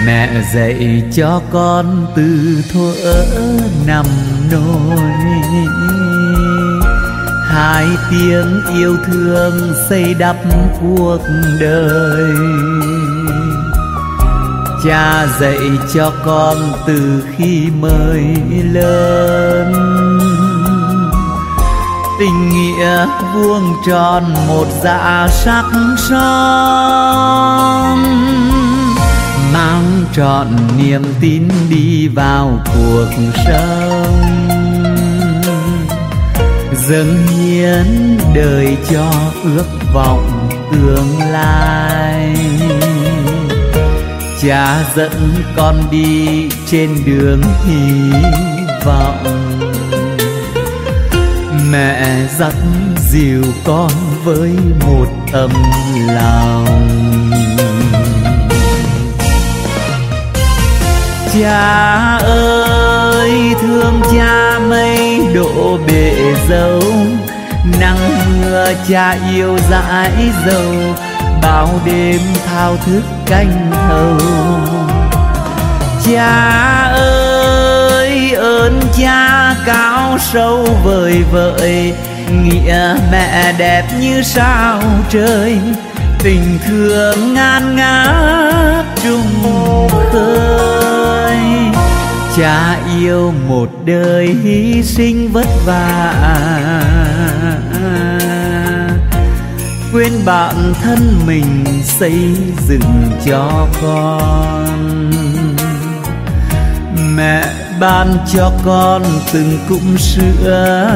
Mẹ dạy cho con từ thuở nằm nôi, hai tiếng yêu thương xây đắp cuộc đời. Cha dạy cho con từ khi mới lớn, tình nghĩa vuông tròn một dạ sắc son, mang trọn niềm tin đi vào cuộc sống, dâng hiến đời cho ước vọng tương lai. Cha dẫn con đi trên đường hy vọng, mẹ dắt dìu con với một tấm lòng. Cha ơi thương cha mấy độ bể dâu, nắng mưa cha yêu dãi dầu, bao đêm thao thức canh thâu. Cha ơi ơn cha cao sâu vời vợi, nghĩa mẹ đẹp như sao trời, tình thương ngàn ngát trung khơi. Cha yêu một đời hy sinh vất vả, quên bản thân mình xây dựng cho con. Mẹ ban cho con từng cụm sữa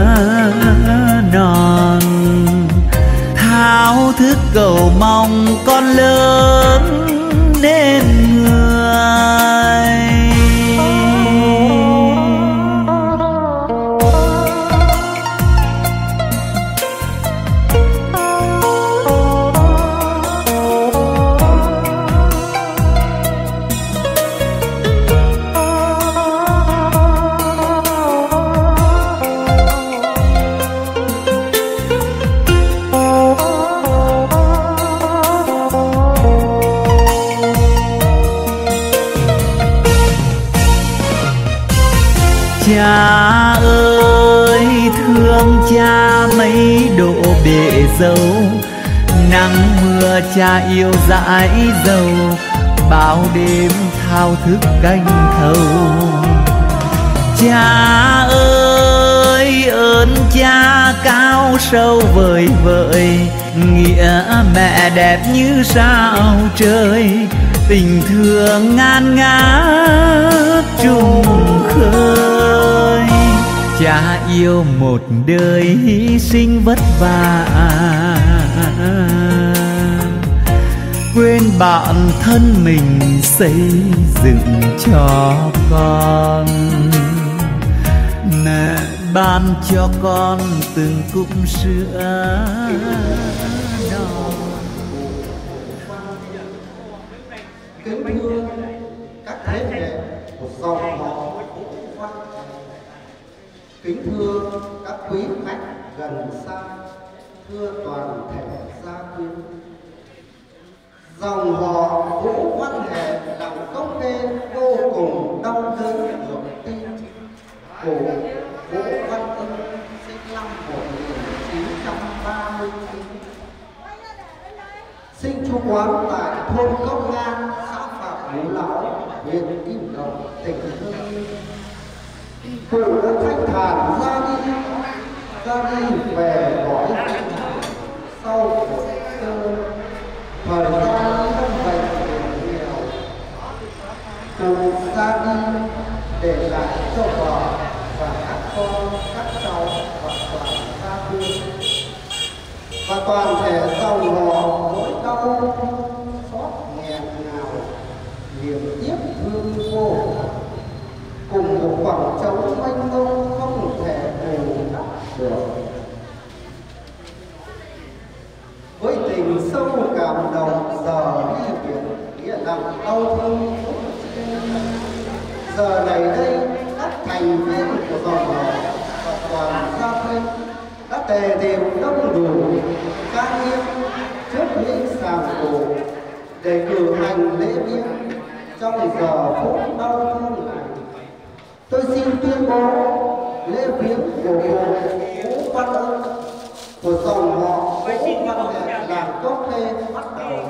non, thao thức cầu mong con lớn nên người. Cha ơi thương cha mấy độ bể dâu, nắng mưa cha yêu dãi dầu, bao đêm thao thức canh thâu. Cha ơi ơn cha cao sâu vời vợi, nghĩa mẹ đẹp như sao trời, tình thương ngàn ngát trung khơi. Cha yêu một đời hy sinh vất vả, quên bản thân mình xây dựng cho con. Mẹ ban cho con từng cụm sữa non. Kính thưa các thế hệ của dòng họ Vũ Văn, kính thưa các quý khách gần xa, thưa toàn thể gia quyến. Dòng họ Vũ Văn Hệ làm công nghệ vô cùng đau đớn được tin của Vũ Văn Ân sinh năm 1939, sinh chú quán tại thôn Công Ngan, xã Phạm Ngũ Lão, huyện Kim Đồng, tỉnh Hưng Yên. Cụ đã thanh thản ra đi về cõi sau cuộc đời. Thời gian lâm bệnh nghèo, cụ ra đi để lại cho vợ và các con, các cháu và toàn gia đình và toàn thể dòng họ nỗi đau xót nghẹn ngào, niềm tiếc thương vô hạn, cùng một khoảng trống mênh mông không thể bù đắp được. Với tình sâu cảm động giờ đi biệt, nghĩa nặng đau thương. Giờ này đây các thành viên của dòng họ và toàn gia đình đã tề đều đông đủ trang nghiêm trước những sàng cổ để cử hành lễ viếng trong giờ phút đau thương này, tôi xin tuyên bố lễ viếng của Vũ Văn Ân của dòng họ Vũ Văn Nghệ làng Cốc Khê bắt đầu.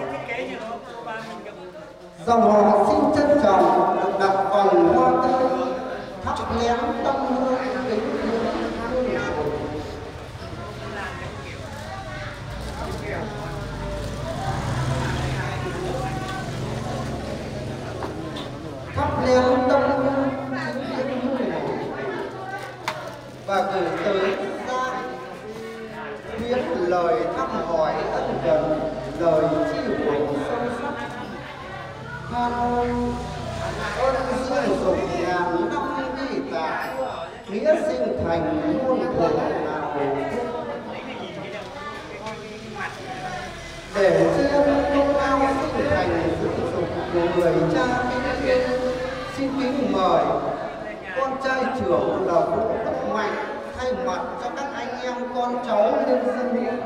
Dòng họ xin trân trọng được đặt vòng hoa tươi thắp nén tâm hương kính viếng. Thắp nén tâm hương và gửi tới gia viết lời thăm hỏi ân cần, lời chia buồn sâu sắc. Ơn dương dục ngàn năm ghi tạc, nghĩa sinh thành muôn thuở nào để chiêm công lao sinh thành dưỡng dục của người cha kính yêu. Xin kính mời con trai trưởng là Vũ Tất Mạnh thay mặt cho các anh em con cháu nhân dân.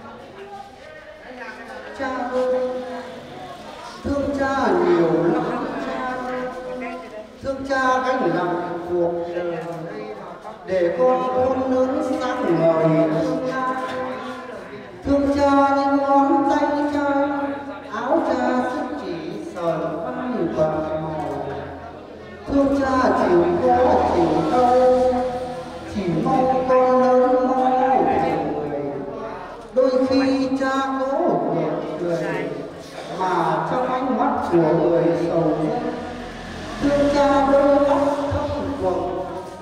Cha ơi, thương cha nhiều lắm cha, thương cha gánh nặng cuộc đời để con khôn lớn sáng ngời tương lai. Thương cha như ngón tay cha, áo cha sức chỉ sờn vai và màu. Thương cha chịu khó chịu đau, chỉ mong con lớn mau thành người. Đôi khi cha có một cười mà trong ánh mắt của người sầu dân. Thương cha đôi mắt thâm quầng,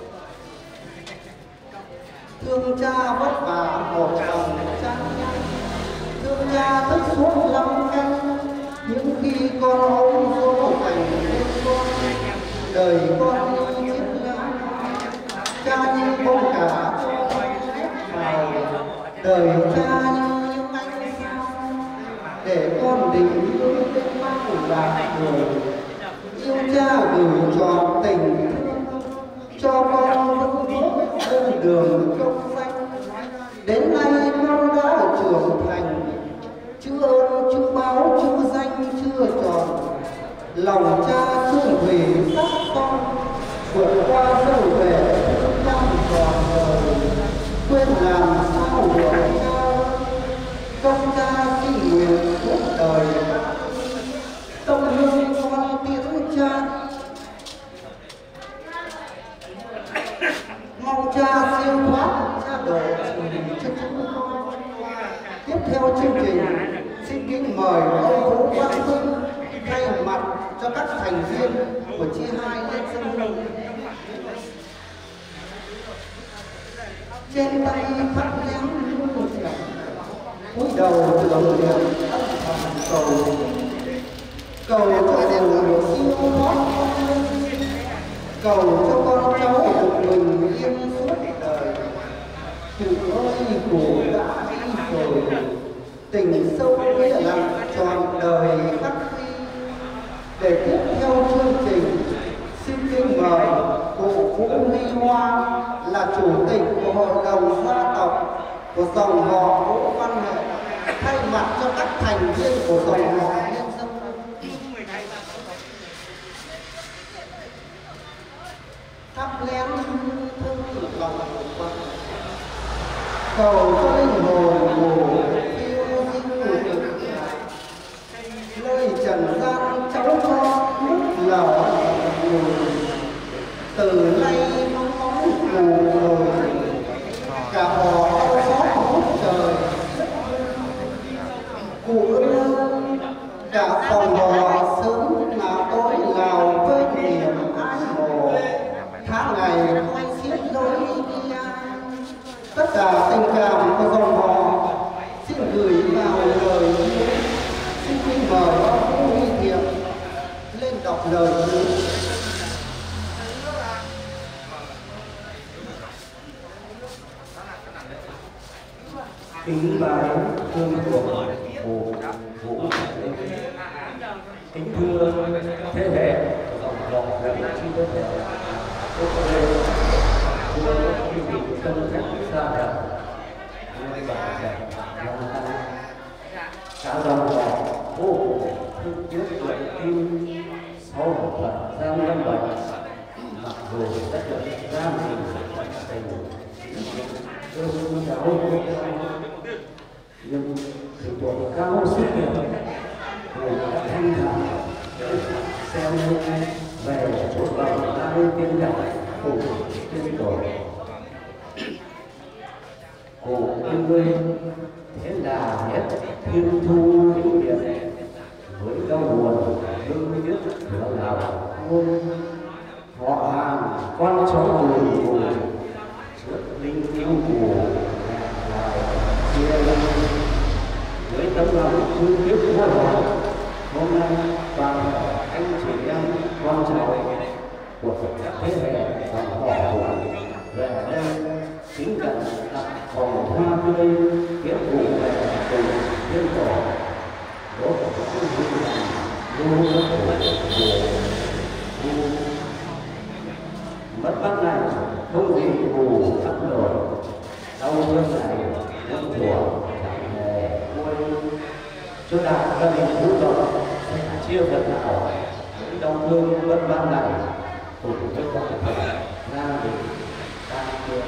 thương cha vất vả một lòng cha. Thương cha thức suốt lắm canh, những khi con ôm dỗ thành lên con. Đời con như chiếc lá, cha như bông cả cho con ép vào. Đời cha như những ánh sao, để con định hướng bên bao là người. Yêu cha gửi trọn tình thương, cho con vững bước trên đường công danh. Đến nay con đã trưởng thành, chữ ơn chữ báo chữ danh chưa tròn. Lòng cha thương vì các con, vượt qua dâu về năm tròn đời. Quên làm sao được cha, công cha xin nguyện suốt đời. Tâm hương con tiễn cha, mong cha siêu thoát cha độ cho chúng con. Tiếp theo chương trình, xin kính mời ông Vũ Văn Hưng thay mặt cho các thành viên của chi 2 lên sân khấu. Trên tay phát nén một cảnh, cúi đầu tưởng niệm ân thần cầu. Cầu cho người siêu thoát, cầu cho con cháu được bình yên suốt đời. Chủ ơi của đã đi rồi, tình sâu nghĩa lặng trọn đời khắc ghi. Để tiếp theo chương trình, xin kính mời cụ Vũ Huy Hoa là chủ tịch của hội đồng gia tộc của dòng họ Vũ Văn Nghệ thay mặt cho các thành viên của dòng họ nhân dân. Thắp nén thương lòng Phật, cầu cho linh hồn của yêu dinh của nơi trần gian cháu con lúc lở người. Từ nay mong ngóng phù rồi, cả họ đau xót khúc trời. Cụ ơn đã phòng họ sớm là tôi nào với niềm ái mộ. Tháng ngày quanh xiết đôi kia, tất cả tình cảm của dòng họ xin gửi vào lời hứa. Xin kính mời ông Vũ Huy Thiệp lên đọc lời hứa. Kính bái thương của Vũ kính thưa thế hệ dòng họ đời chi đất thưa quý vị thân khách xa gần, thưa bà trẻ cả dòng họ vô cùng thương tiếc tuổi tin 6 sau một thời gian lâm bệnh, mặc dù rất là gian tình cơm cháo nhưng sự tuổi cao sức nghiệp người đã thanh thản xem về chỗ lòng ta lên tiên đạo phủ tiên tổ cổ tiên ngươi thế là hết thiên thu vĩnh biệt với đau buồn đương biết là nào ngôn họ hàng con cháu buồn buồn trước linh yêu của chia lân với tấm lòng thương tiếc vô hạn. Hôm nay toàn anh chị em con cháu của các thế hệ dòng họ của về đây kính cẩn đặt vòng hoa tươi tiếp vụ về từ thiên tổ đốt những hương vàng lưu mất ban này không gì bù đắp nổi đau thương này những thủa chẳng hề vui cho đạo gia đình phú trọng chia phần nào những đau thương bất ban này cùng với quảng thời gia đình ta thương.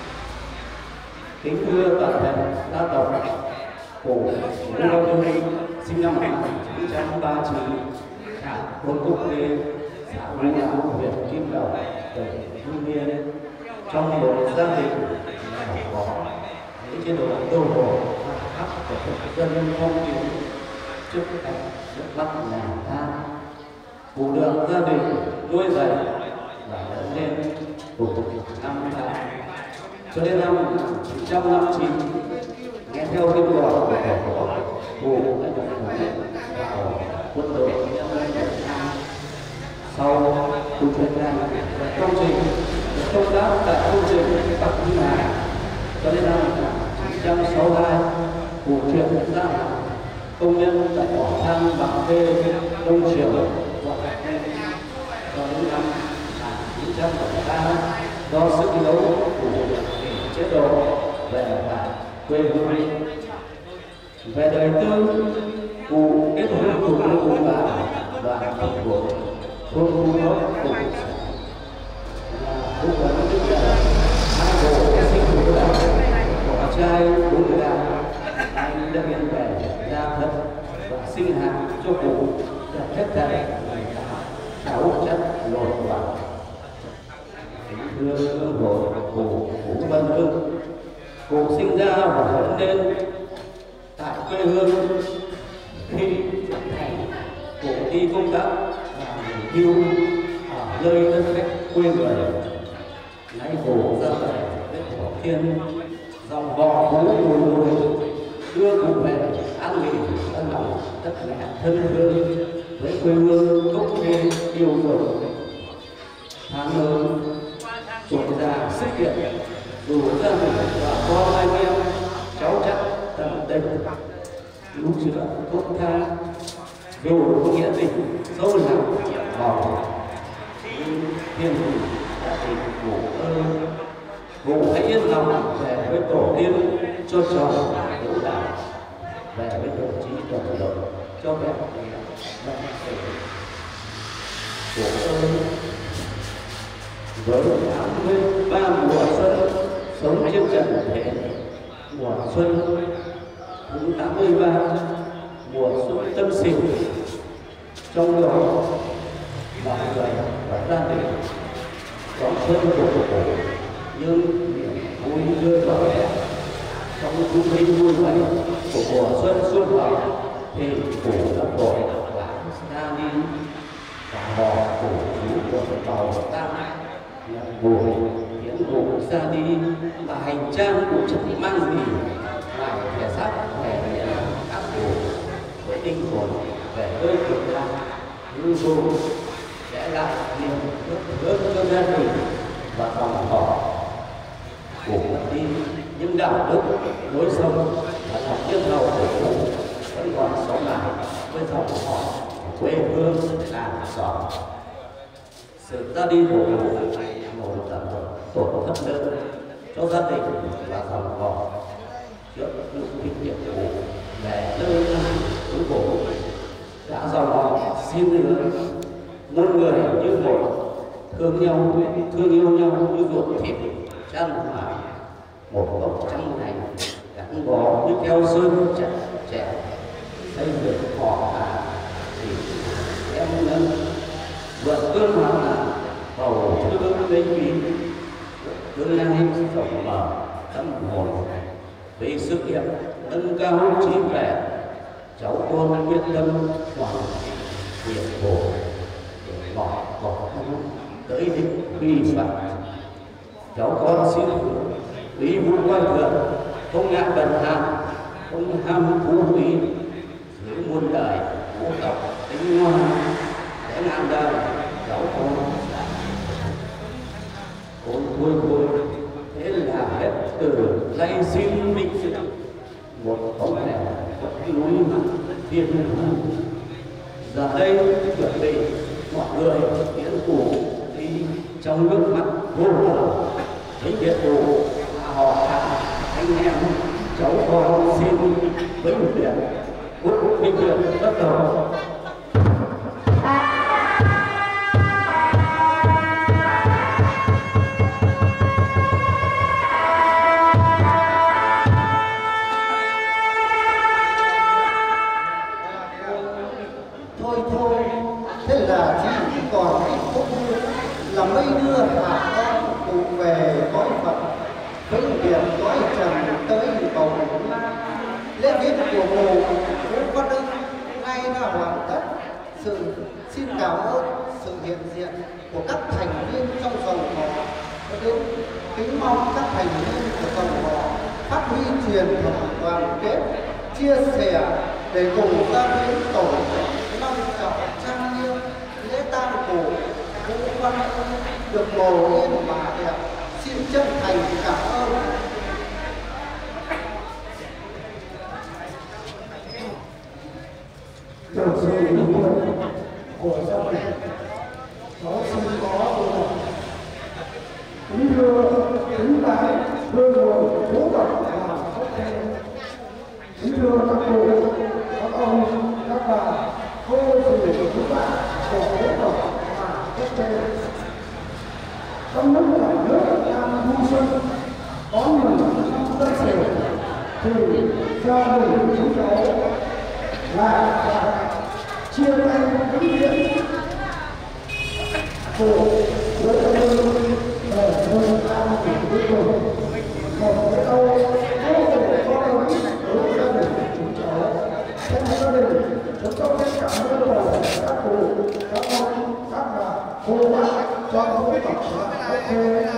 Kính thưa toàn thể gia tộc cổ Vũ Long Hưng sinh năm 1939, thôn Cúc Lê, xã Vũ Lão, huyện Kim Động, tỉnh Hưng Yên. Trong một gia đình có những chế độ đô hộ khắp của dân phong kiến trước cảnh nước Bắc nàng than, cụ được gia đình nuôi dạy và lớn lên cùng năm tháng. Cho đến năm 1959, nghe theo tiếng gọi của tổ cụ đã được vào quân đội Nhân dân Việt Nam. Sau cụ chuyển ra công trình công tác tại công trình Bắc Hưng Hà. Cho đến năm 1962, cụ chuyển ra công nhân tại mỏ than Bạc Khê, Đông Triều. Cho đến năm 1973, do sức đấu của chế độ về lại quê hương. Về đời tư, cụ kết hôn cùng cụ bà và của thôn Phú Đốc cùng cụ vẫn tức là hai bộ các sinh thủ đạo của trai bốn đạo. Anh đã hiện về gia thân và sinh hạ cho cụ đã hết thảy cháu chất lột vào. Thưa hương hội cụ Vũ Văn Hưng, cụ sinh ra và lớn lên tại quê hương. Khi trưởng thành, cụ đi công tác và nghỉ hưu ở nơi đất khách quê người. Nay cụ ra về đất Thổ Thiên, dòng họ Vũ Mùi Mùi đưa cụ về an nghỉ ở lòng đất mẹ thân thương với quê hương Cúc Khê yêu thương. Tháng lớn tuổi già sức kiện, dù gia đình và con anh em cháu chắc tận tình cứu chữa thuốc thang, dù nghĩa tình sâu nặng mỏng thiên thủ đã tình cụ ơi, cụ hãy yên lòng về với tổ tiên cho tròn hữu đạo, về với đồng chí đồng đội cho mẹ cụ ơi. Với 83 mùa xuân sống trên trần thế, mùa xuân thứ 83 mùa xuân Tân Sửu, trong đó mọi người và gia đình đón xuân của cụ nhưng niềm vui rơi vào vẻ trong không khí vui vẻ của mùa xuân xuân vào thì cụ đã vội ra đi và họ cụ của tàu ta buổi hiến cụ ra đi mà hành trang cũng chẳng mang gì ngoài thể xác thể hiện các cụ với tinh hồn về nơi cực lạc hư vô để lại niềm ước cho gia đình và dòng họ. Cụ mất đi nhưng đạo đức lối sống và lòng nhân hậu của cụ vẫn còn sống lại với dòng họ quê hương làng xóm. Sự ra đi của cụ một tận tổn thất lớn cho gia đình và dòng họ trước lúc kinh nghiệm cụ về nơi an cứu cụ đã dòng họ xin nữa muôn người như một, thương yêu nhau như ruột thịt chan hòa, một gốc trăm ngày gắn bó như keo sơn chặt chẽ, xây dựng họ Hà thì em nhân vượt cơn hoạn nạn bầu thương lấy bí tương lai rộng mở tâm hồn. Vì sự nghiệp nâng cao trí tuệ, cháu con quyết tâm hoàn việc bổ để bỏ tới đích vi phạm. Cháu con xin quý vũ quan thượng, không ngại bần hàn, không ham phú quý, giữ muôn đời vũ tộc tính ngoan để ngàn đời cháu con. Ôi thôi thế là hết từ nay xin định sự một bóng đèn một núi thiên thu. Giờ đây chuẩn bị mọi người tiến thủ đi trong nước mắt vô bờ, thấy điện thủ họ hàng anh em cháu con xin vĩnh viễn quốc vinh hiển đất đầu. Thế là chỉ còn hạnh phúc là mây đưa hạ con cụ về cõi Phật, vĩnh viễn cõi trần tới bầu la. Lễ viết của Ngô Vũ Văn Ưng nay đã hoàn tất. Xin cảm ơn sự hiện diện của các thành viên trong dòng họ. Đến kính mong các thành viên của dòng họ phát huy truyền thống đoàn kết, chia sẻ để cùng gia quyến tổ chức long trọng trang nghiêm lễ tang của Vũ Văn Ưng được mồ yên mà đẹp. Xin chân thành cảm ơn. Được sự ủng hộ của gia đình, nó xin có kính thưa kính tài thưa nguồn vũ tộc làm tốt thêm. Kính thưa các cô, các ông, các bà, cô dì chú bác của vũ tộc làm tốt thêm. Trong lúc cả nước đang vui xuân có mừng năm Tân Sửu thì gia đình chúng cháu là chia tay vĩnh viễn của với ông về nơi an nghỉ cuối cùng. Một cái câu vô cùng có ơn đối với gia đình chúng cháu. Trong gia đình chúng tôi rất cảm ơn các cụ, các ông, các bà, cô bác cho vũ tộc là ok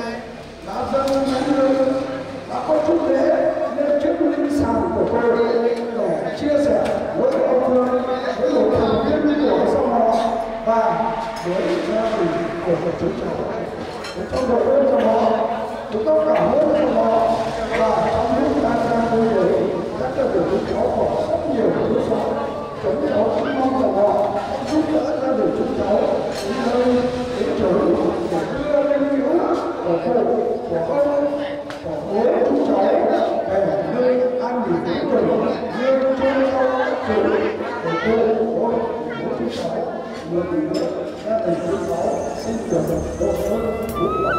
đã dâng nén hương, đã có chút lễ lên trước linh sàng của tôi để chia sẻ với ông thương, với một thành viên của dòng họ và với gia đình của chúng cháu. Trong đội ơn dòng họ, chúng tôi cảm ơn dòng họ và trong lúc đang ra vui với các gia đình chúng cháu có rất nhiều thứ sống. Chúng cháu cũng mong dòng họ giúp đỡ gia đình chúng cháu đến nơi đến chỗ để đưa lên cứu của cụ, của ông, của bố chúng cháu về nơi an nghỉ cuối cùng như trên sau các cụ của cô, bố chúng cháu. Người nữa gia đình chúng cháu xin được độ ơn vũ tộc.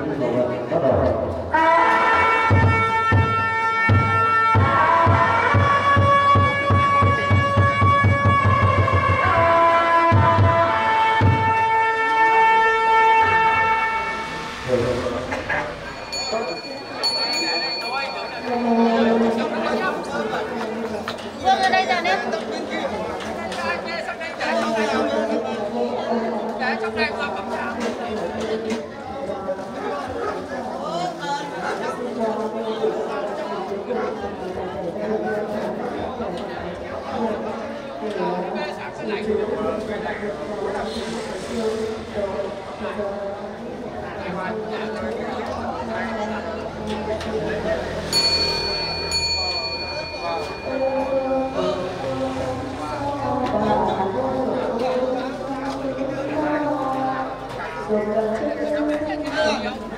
Bắt đầu.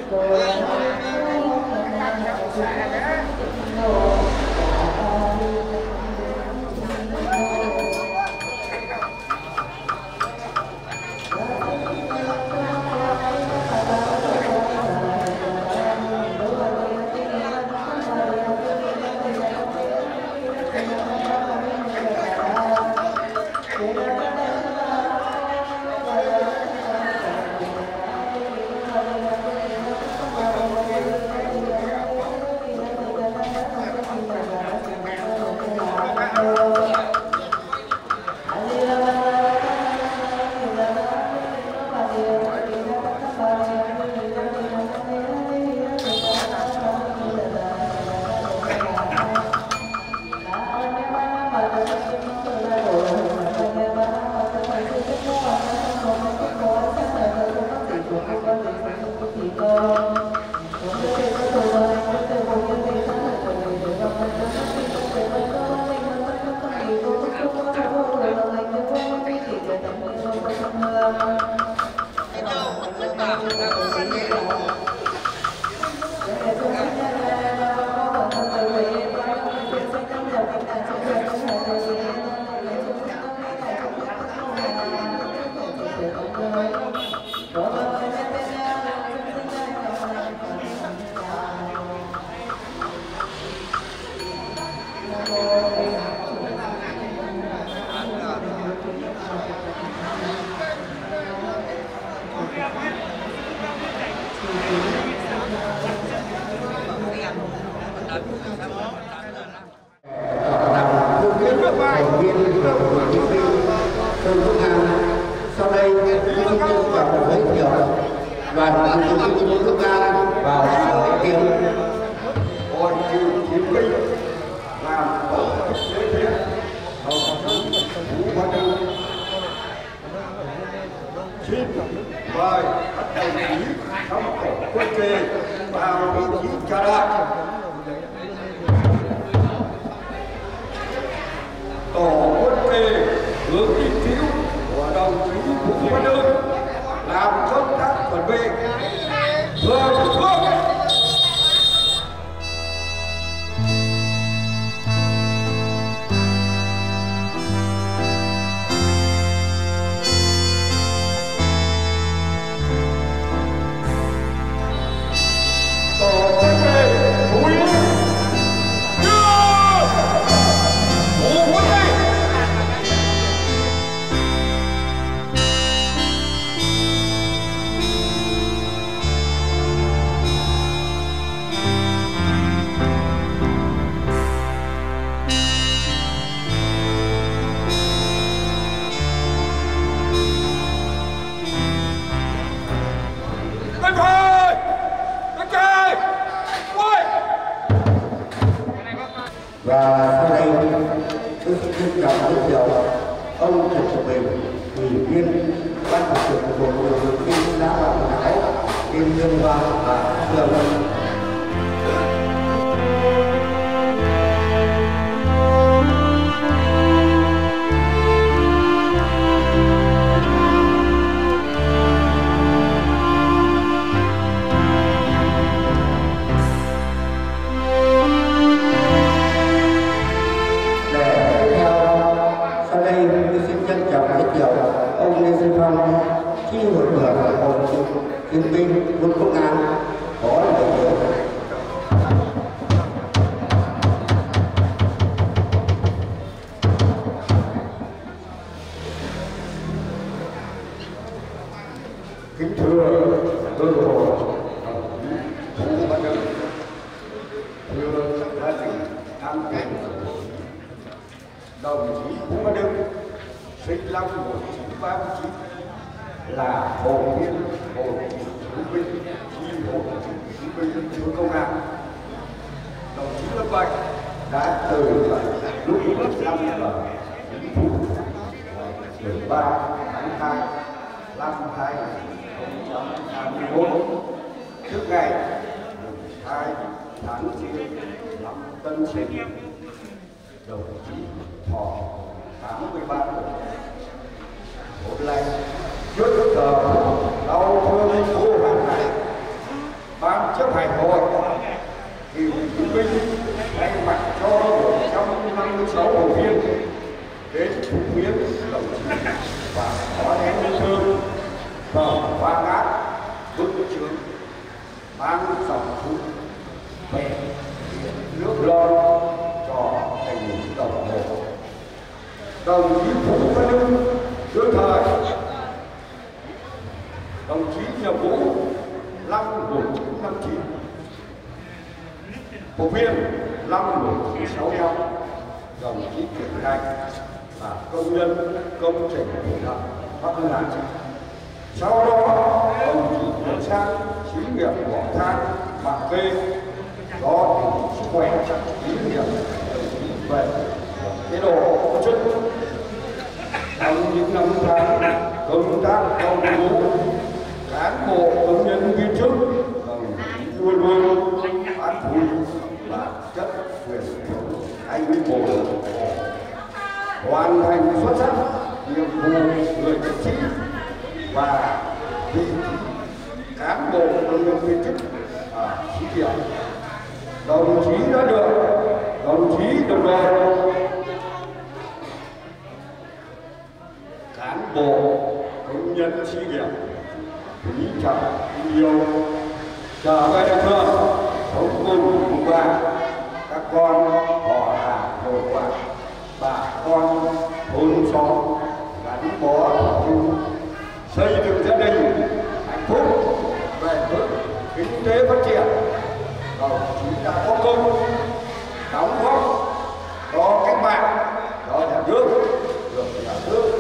Sau đây xin trân trọng giới thiệu đoàn cựu chiến binh quốc gia vào sự kiện hội cựu chiến binh làm tổ chức lễ viếng Hồng Vũ Văn Đương. Xin mời các đồng chí trong tổ quân kề vào vị trí trả đáp. Tổ quân kề hướng đi cứu của đồng chí Vũ Văn Đương làm công tác chuẩn bị thường phương. Và sau đây tôi xin trân trọng giới thiệu ông Trần Trọng Bình, ủy viên ban thường trực Bộ Nội vụ Kinh đã báo cáo Kim Dương Hoa và Thường. Ông Lê Xuân Phong, chi hội trưởng hội chiến binh quân công an có lời biểu. Kính thưa Đương Bộ, Vũ Văn Đương, thưa gia đình tham dự, đồng chí Vũ Văn Đương sinh năm 1939 là hội viên hội chiến binh chi hội chiến binh chúa công an. Đồng chí Lâm Bạch đã từ lúc 5 giờ chính phủ 13 tháng 2 năm 2024 trước ngày 2 tháng 9 năm Tân Sửu. Đồng chí thọ 83 tuổi. Hôm nay trước giờ đau thương vô hạn này, 26 hội viên đến phụng viếng đồng chí và có nén hương thơm vào hoa cát bức trướng mang dòng phút về nước lo cho thành đồng hồ. Đồng chí Vũ Văn Hưng đương thời đồng chí Nhập Vũ năm 1959, phụng viên năm 1965, đồng chí Trần Anh là công nhân công trình thủy lợi Bắc Hưng Hải. Sau đó đồng chí chuyển sang xí nghiệp mỏ than Mạc Khê, do sức khỏe xí nghiệp về chế độ công chức. Trong những năm tháng công tác công vụ, cán bộ công nhân viên chức đồng chí luôn luôn phát huy bản chất truyền thống anh hùng, hoàn thành xuất sắc nhiệm vụ người chiến sĩ và vị trí cán bộ công nhân viên chức ở xí nghiệp. Đồng chí đã được đồng chí đồng đội cán bộ công nhân xí nghiệp quý trọng yêu, trở về địa phương sống cùng bà các con họ hàng hội quán, bà con thôn xóm gắn bó chung, xây dựng gia đình hạnh phúc bền vững, kinh tế phát triển. Đồng chí đã có công đóng góp cho cách mạng, cho nhà nước, được nhà nước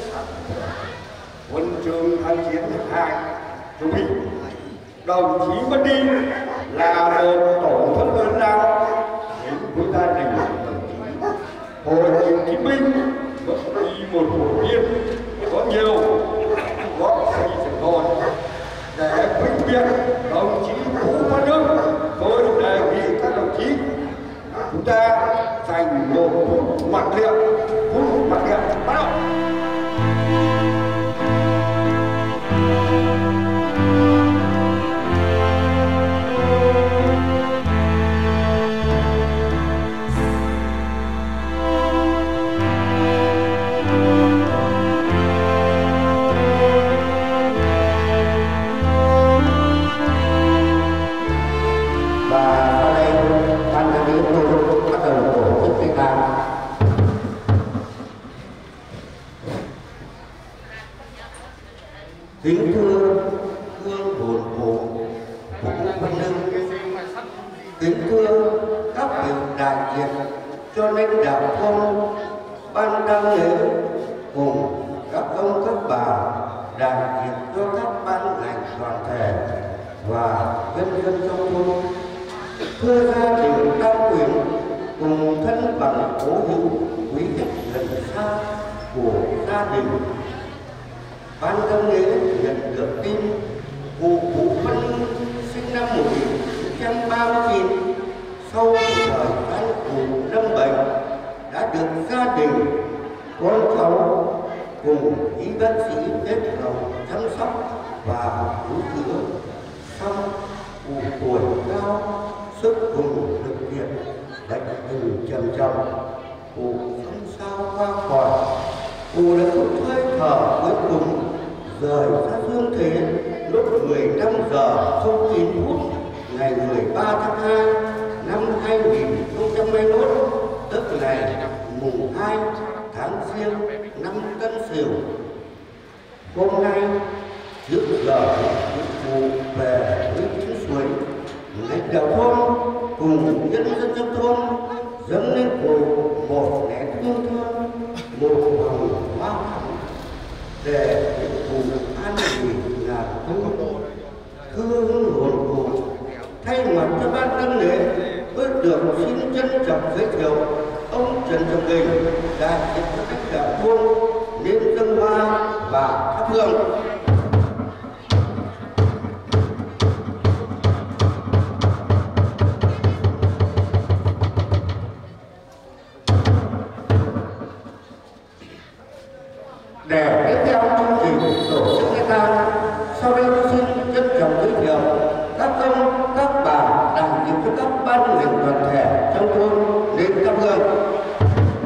huân chương kháng chiến hạng 2 cho mình. Đồng chí mất đi là một tổn thất lớn lao đến với gia đình đồng chí. Hội cựu chiến binh mất đi một hội viên có nhiều góp xây dựng đội. Để vinh biệt đồng chí Vũ Văn Hưng, tôi đề nghị các đồng chí chúng ta dành một phút mặc niệm, bắt đầu. Kính thưa hương hồn cụ Vũ Văn Hưng, kính thưa các vị đại diện cho lãnh đạo thôn, ban tang lễ cùng các ông các bà đại diện cho các ban ngành đoàn thể và nhân dân trong thôn, thưa gia đình Tam Quyền cùng thân bằng cố hữu quý khách gần xa của gia đình. Ban tang lễ nhận được tin cụ Vũ Văn Hưng sinh năm 1939, sau một thời gian cụ lâm bệnh đã được gia đình con cháu cùng y bác sĩ hết lòng chăm sóc và cứu chữa. Xong cụ tuổi cao, sức cùng lực kiệt, bệnh tình trầm trọng, cụ không sao qua khỏi. Cụ đã phút hơi thở cuối cùng rời xa dương thế lúc 15 giờ 09 phút ngày 13 tháng 2 năm 2021, tức ngày mùng 2 tháng Giêng năm Tân Sửu. Hôm nay trước giờ cụ về với chính suối, lãnh đạo thôn cùng nhân dân trong thôn dâng lên cụ một nét thương thương, một vòng hoa hồng để cụ an nghỉ ngàn thu. Thưa hồn cụ, thay mặt cho ban tang lễ, tôi được xin trân trọng giới thiệu ông Trần Trọng Đình, đại diện cho lãnh đạo thôn đến dâng hoa và thắp hương. Để tiếp theo chương trình tổ chức lễ tang, sau đây tôi xin trân trọng giới thiệu các ông, các bà đại diện cho các ban ngành đoàn thể trong thôn đến thắp hương.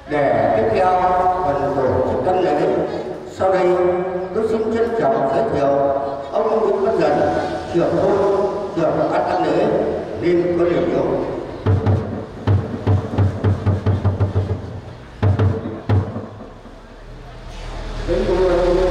Để tiếp theo phần tổ chức tăng lễ, sau đây tôi xin trân trọng giới thiệu ông Nguyễn Văn Dần, trưởng thôn, trưởng ban tăng lễ nên có điều nhiều. Kính thưa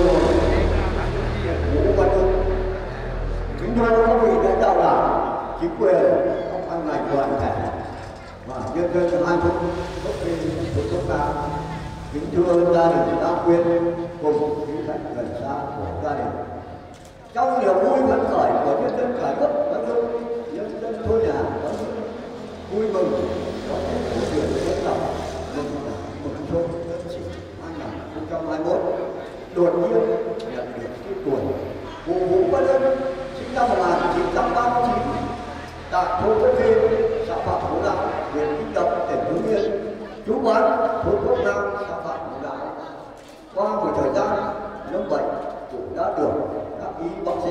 các vị lãnh đạo đảng, chính quyền, các ban ngành đoàn thể và nhân dân hai vùng gốc Việt của chúng ta. Kính thưa gia đình đã quyên cùng quý khách gần xa của gia đình. Trong niềm vui phấn khởi của nhân dân cả nước, nhân dân thôn nhà có vui mừng có thể cổ truyền dân tộc mừng thôn tân sĩ 2021 đột nhiên nhận được cái tuổi cụ Vũ Văn Ân sinh năm 1939 tại thôn Tân Viên, xã Phạm Hữu Đạo, huyện Kim Động, tỉnh Hưng Yên, trú quán thôn Quốc Nam, xã Phạm Hữu Đạo. Qua một thời gian lâm bệnh, cụ đã được các y bác sĩ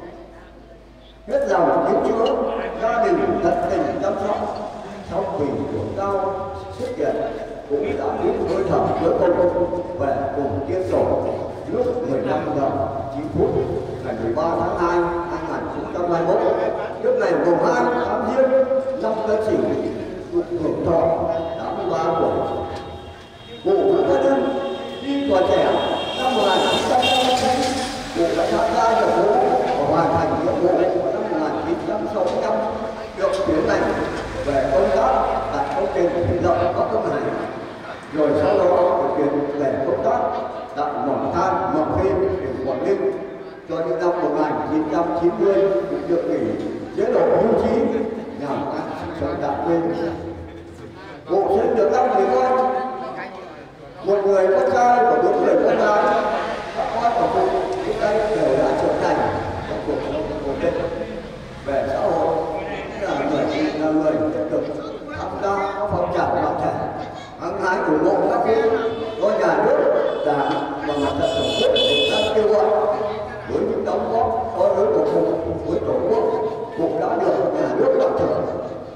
hết lòng cứu chữa, gia đình tận tình chăm sóc. Sau vì tuổi cao xuất hiện, cụ đã biết hơi thở cuối cùng về cùng tiên tổ lúc 15 giờ 9 phút ngày 13 tháng 2 2021, trước ngày mùng 2 tháng Giêng năm Tân Sửu, cụ hưởng thọ 83 tuổi. Cụ Vũ Văn Ân khi còn trẻ năm 1959, cụ đã tham gia nhập ngũ và hoàn thành nhiệm vụ năm 1965, được tiến hành về công tác tại công trình thủy lợi Bắc Hưng Hải, rồi sau đó được chuyển về công tác tại mỏ than Mộc Khiêm, tỉnh Quảng Ninh, cho đến năm 1990 cũng được nghỉ chế độ hưu trí nhằm ăn sinh sống tạm bên. Cụ sinh được 5 người con, một người con trai và 4 người con gái. Các con của cụ đến đây đều đã trưởng thành trong cuộc sống ổn định về xã hội, là người tích cực tham gia các phong trào đoàn thể, hăng hái ủng hộ các phía do nhà nước, đảng và mặt trận tổ quốc để tăng kêu gọi. Với những đóng góp to lớn của cụ với tổ quốc, cụ đã được nhà nước tặng thưởng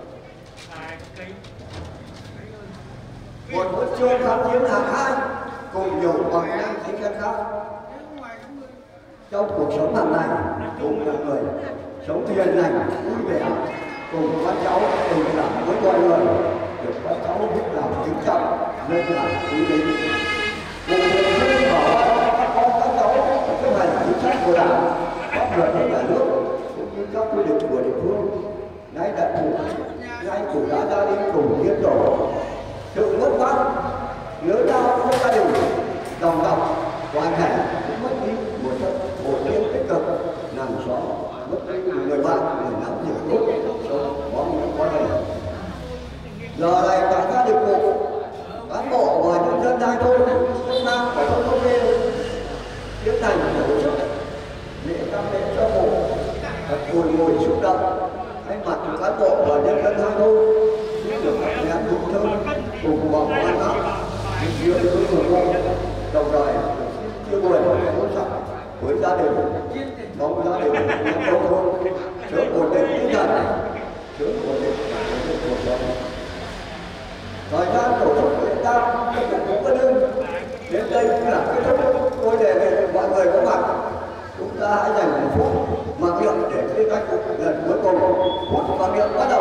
một huân chương kháng chiến hạng 2 cùng nhiều bằng khen chính danh khác. Trong cuộc sống hàng ngày, cũng là người sống hiền lành, vui vẻ, cùng con cháu tình cảm với mọi người, được con cháu biết làm kính trọng, nên là quý mến. Cụ thường xuyên bảo các cháu chấp hành chính sách của đảng, pháp luật của nhà nước cũng như các quy định của địa phương. Nay cụ đã ra đi cùng tiên tổ, sự mất mát lớn lao của gia đình, đồng tộc, hoàn thể cũng mất đi một chất bổ nhiên tích cực, làm xóa mất đi người bạn, người nắm những lúc sống bó nghĩa quá đời. Giờ này cả gia đình cụ, cán bộ và nhân dân hai thôn Đông Nam và thôn Đông Viên tiến hành tổ chức lễ tăng lễ cho cụ, thật bùi ngùi xúc động. Thay mặt cán bộ và nhân dân hai thôn xin được các nén hương thơm cùng vòng hoa ngát chia với người con, đồng thời chia buồn hỗ trợ với gia đình, mong gia đình nông thôn sớm ổn định tinh thần, sớm ổn định cuộc sống. Thời gian tổ chức lễ tang cho cụ Vũ Văn Ân đến đây cũng là kết thúc. Tôi đề nghị mọi người có mặt, chúng ta hãy dành một phút mặc niệm để tiễn các cụ lần cuối cùng. Phút mặc niệm bắt đầu.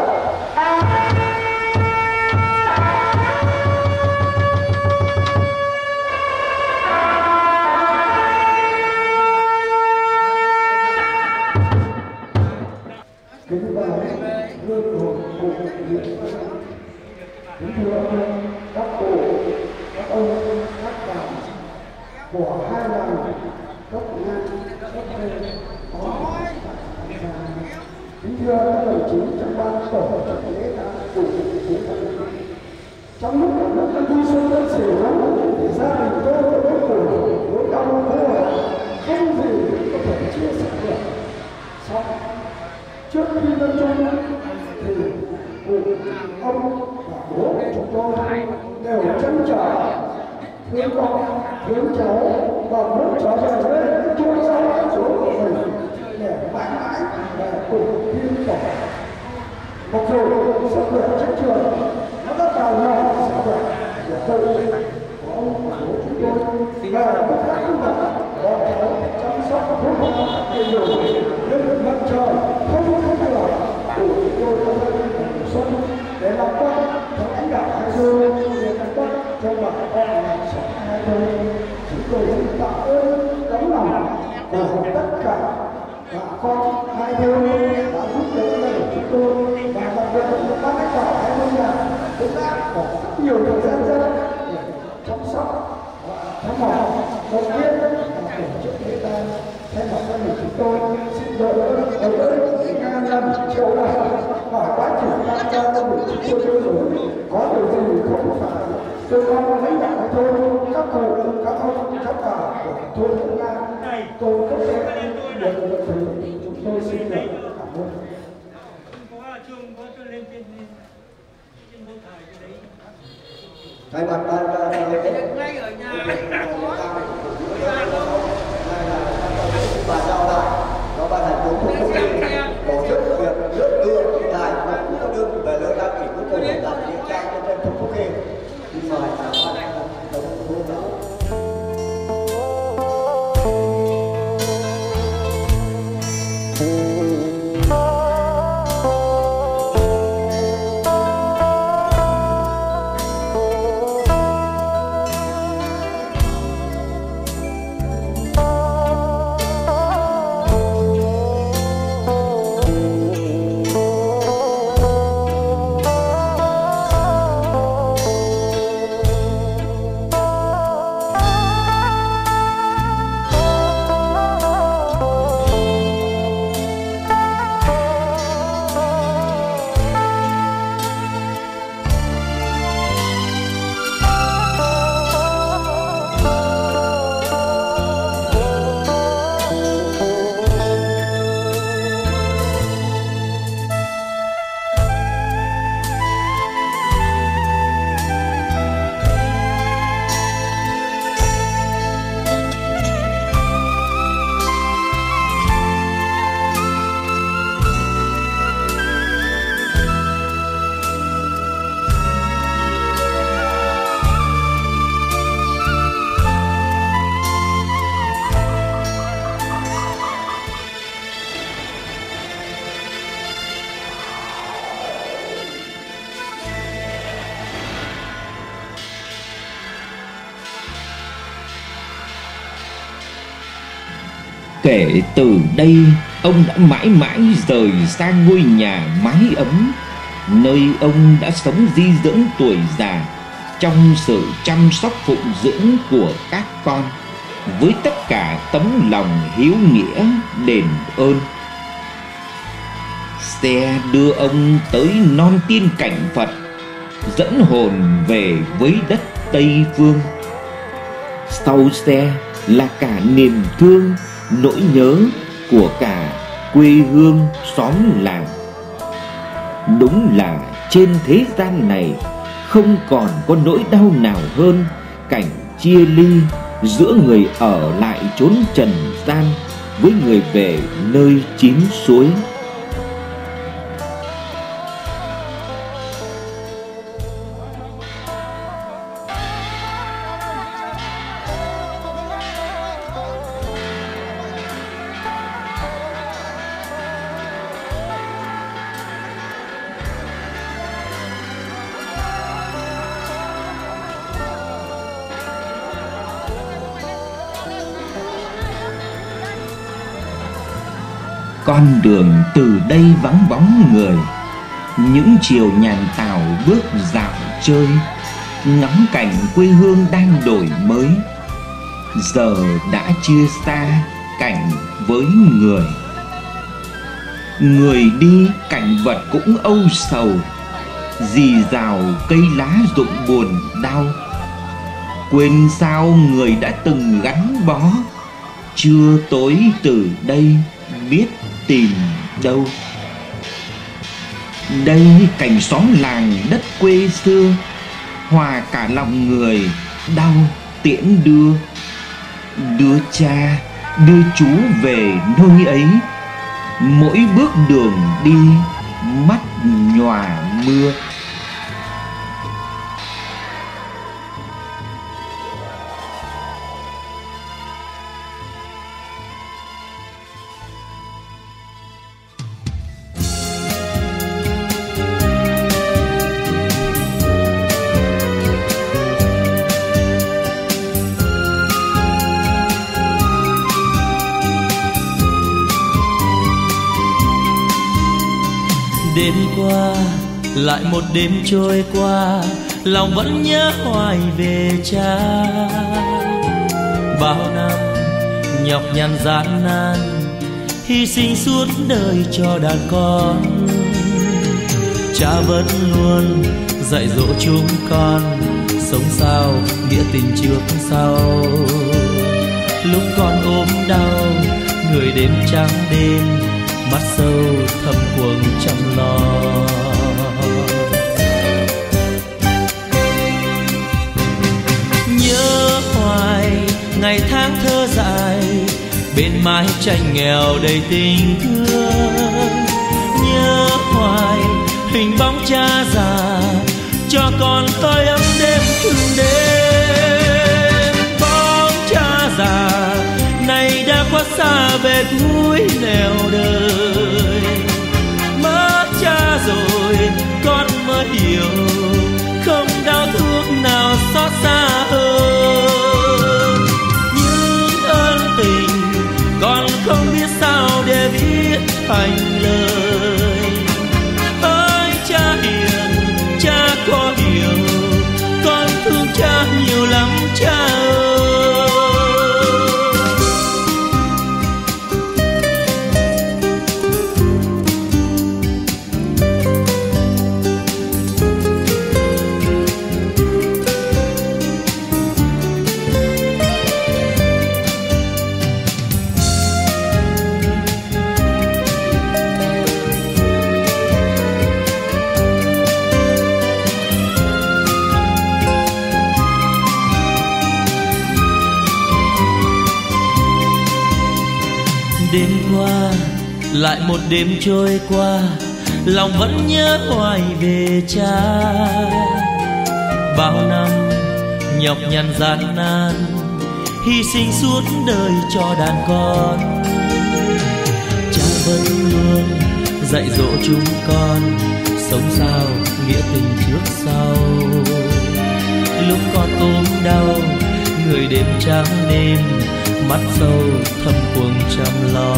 Kính bày hương hồn cụ Nguyễn Văn Ân. Kính thưa các cụ, các ông, các bà của hai lần cấp ngang cấp lên có kính thưa các đồng chí trong ban tổ chức lễ tang cụ Nguyễn Văn Ân. Trong lúc cả nước đang vui xuân Tân Sửu thì gia đình tôi có nỗi khổ, nỗi đau vô hạn, không gì có thể chia sẻ được. Xong trước khi lên chung thì cụ, ông và bố của chúng tôi đều trăn trở thương con, thương cháu và muốn trở về với chôn rau số của mình để mãi mãi về cùng thiên tổ. Mặc dù sự việc trên trường nó rất đau lòng, sự việc của tôi và các khác cũng vậy, bọn cháu chăm sóc thuốc đầy đủ nhưng mặt trời không có thay đổi đủ tôi cho dân xuân để làm tốt cho lãnh đạo Hải Dương để làm tốt cho bà con làng xã Hai Thôn. Chúng tôi xin tạ ơn tấm lòng của tất cả bà con Hai Thôn đã giúp đỡ gia đình chúng tôi, và đặc biệt là ban lãnh đạo Hai Thôn nhà cũng đã có rất nhiều thời gian ra để chăm sóc và thăm hỏi động viên và tổ chức lễ tang. Thay mặt gia đình chúng tôi xin đội ơn ngàn lần triệu lần và quá trình tham gia gia đình chúng tôi chưa rồi có điều gì không phải tôi con lãnh đạo Hai Thôn, các cụ, các ông, các bà của thôn Hương Lan tôi có thể được chúng tôi xin được cảm ơn. Thay mặt ban ngay ở nhà và giao lại cho ban hành tổng thống tổ chức việc rước đưa đại cũng có đơn về lời đáp ủy cuối cùng là nghĩa trang cho dân thông phúc kê. Xin mời ban hành tổng thống. Kể từ đây, ông đã mãi mãi rời xa ngôi nhà mái ấm, nơi ông đã sống di dưỡng tuổi già trong sự chăm sóc phụng dưỡng của các con, với tất cả tấm lòng hiếu nghĩa đền ơn. Xe đưa ông tới non tiên cảnh Phật, dẫn hồn về với đất Tây Phương. Sau xe là cả niềm thương, nỗi nhớ của cả quê hương xóm làng. Đúng là trên thế gian này không còn có nỗi đau nào hơn cảnh chia ly giữa người ở lại chốn trần gian với người về nơi chín suối. Con đường từ đây vắng bóng người, những chiều nhàn tảo bước dạo chơi, ngắm cảnh quê hương đang đổi mới. Giờ đã chia xa cảnh với người, người đi cảnh vật cũng âu sầu, rì rào cây lá rụng buồn đau. Quên sao người đã từng gắn bó, trưa tối từ đây biết tìm đâu. Đây cảnh xóm làng đất quê xưa, hòa cả lòng người đau tiễn đưa. Đưa cha đưa chú về nơi ấy, mỗi bước đường đi mắt nhòa mưa. Đêm qua lại một đêm trôi qua, lòng vẫn nhớ hoài về cha. Bao năm nhọc nhằn gian nan, hy sinh suốt đời cho đàn con. Cha vẫn luôn dạy dỗ chúng con, sống sao nghĩa tình trước sau. Lúc con ốm đau, người đêm trắng đêm, mắt sâu thầm cuồng chăm lo. Nhớ hoài ngày tháng thơ dại, bên mái tranh nghèo đầy tình thương. Nhớ hoài hình bóng cha già, cho con hơi ấm đêm thương đêm. Bóng cha già này đã quá xa về cuối nẻo đời. Mất cha rồi con mới hiểu, không đau thương nào xót xa hơn. Những ơn tình con không biết sao để viết thành lời. Ơi cha hiền, cha có hiểu, con thương cha nhiều lắm cha ơi. Đêm qua lại một đêm trôi qua, lòng vẫn nhớ hoài về cha. Bao năm nhọc nhằn gian nan, hy sinh suốt đời cho đàn con. Cha vẫn luôn dạy dỗ chúng con, sống sao nghĩa tình trước sau. Lúc con ốm đau, người đêm trắng đêm, mắt sâu thầm cuồng chăm lo.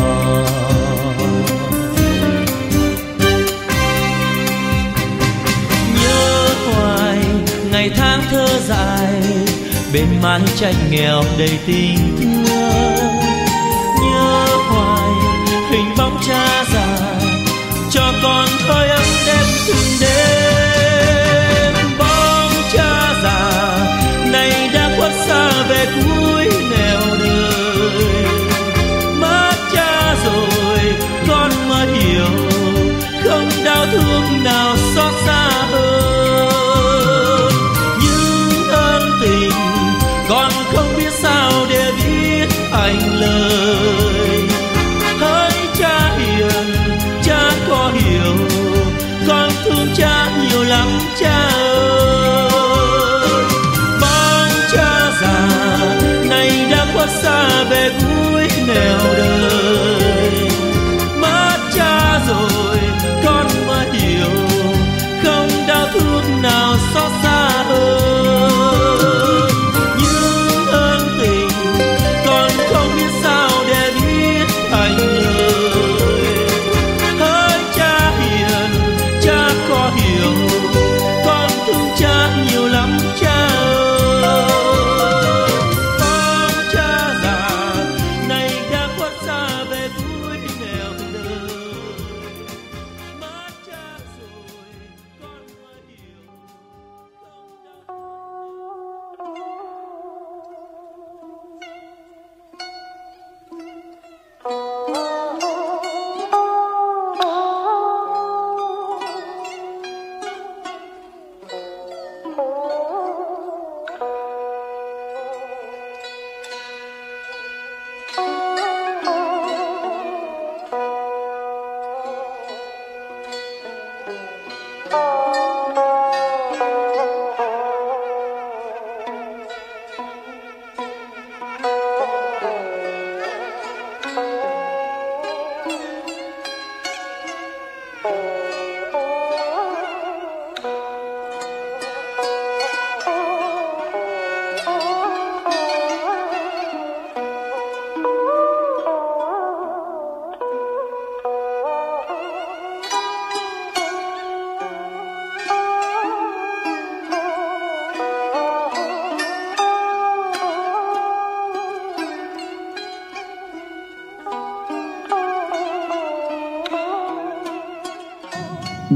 Nhớ hoài ngày tháng thơ dại, bên mái tranh nghèo đầy tình thương. Nhớ hoài hình bóng cha già, cho con hơi ấm đêm thương đêm. Bóng cha già này đã khuất xa về cuối nẻo đời. Mất cha rồi con mới hiểu, không đau thương nào xót xa hơn. Những ơn tình con không biết sao để viết thành lời. Hỡi cha hiền, cha có hiểu, con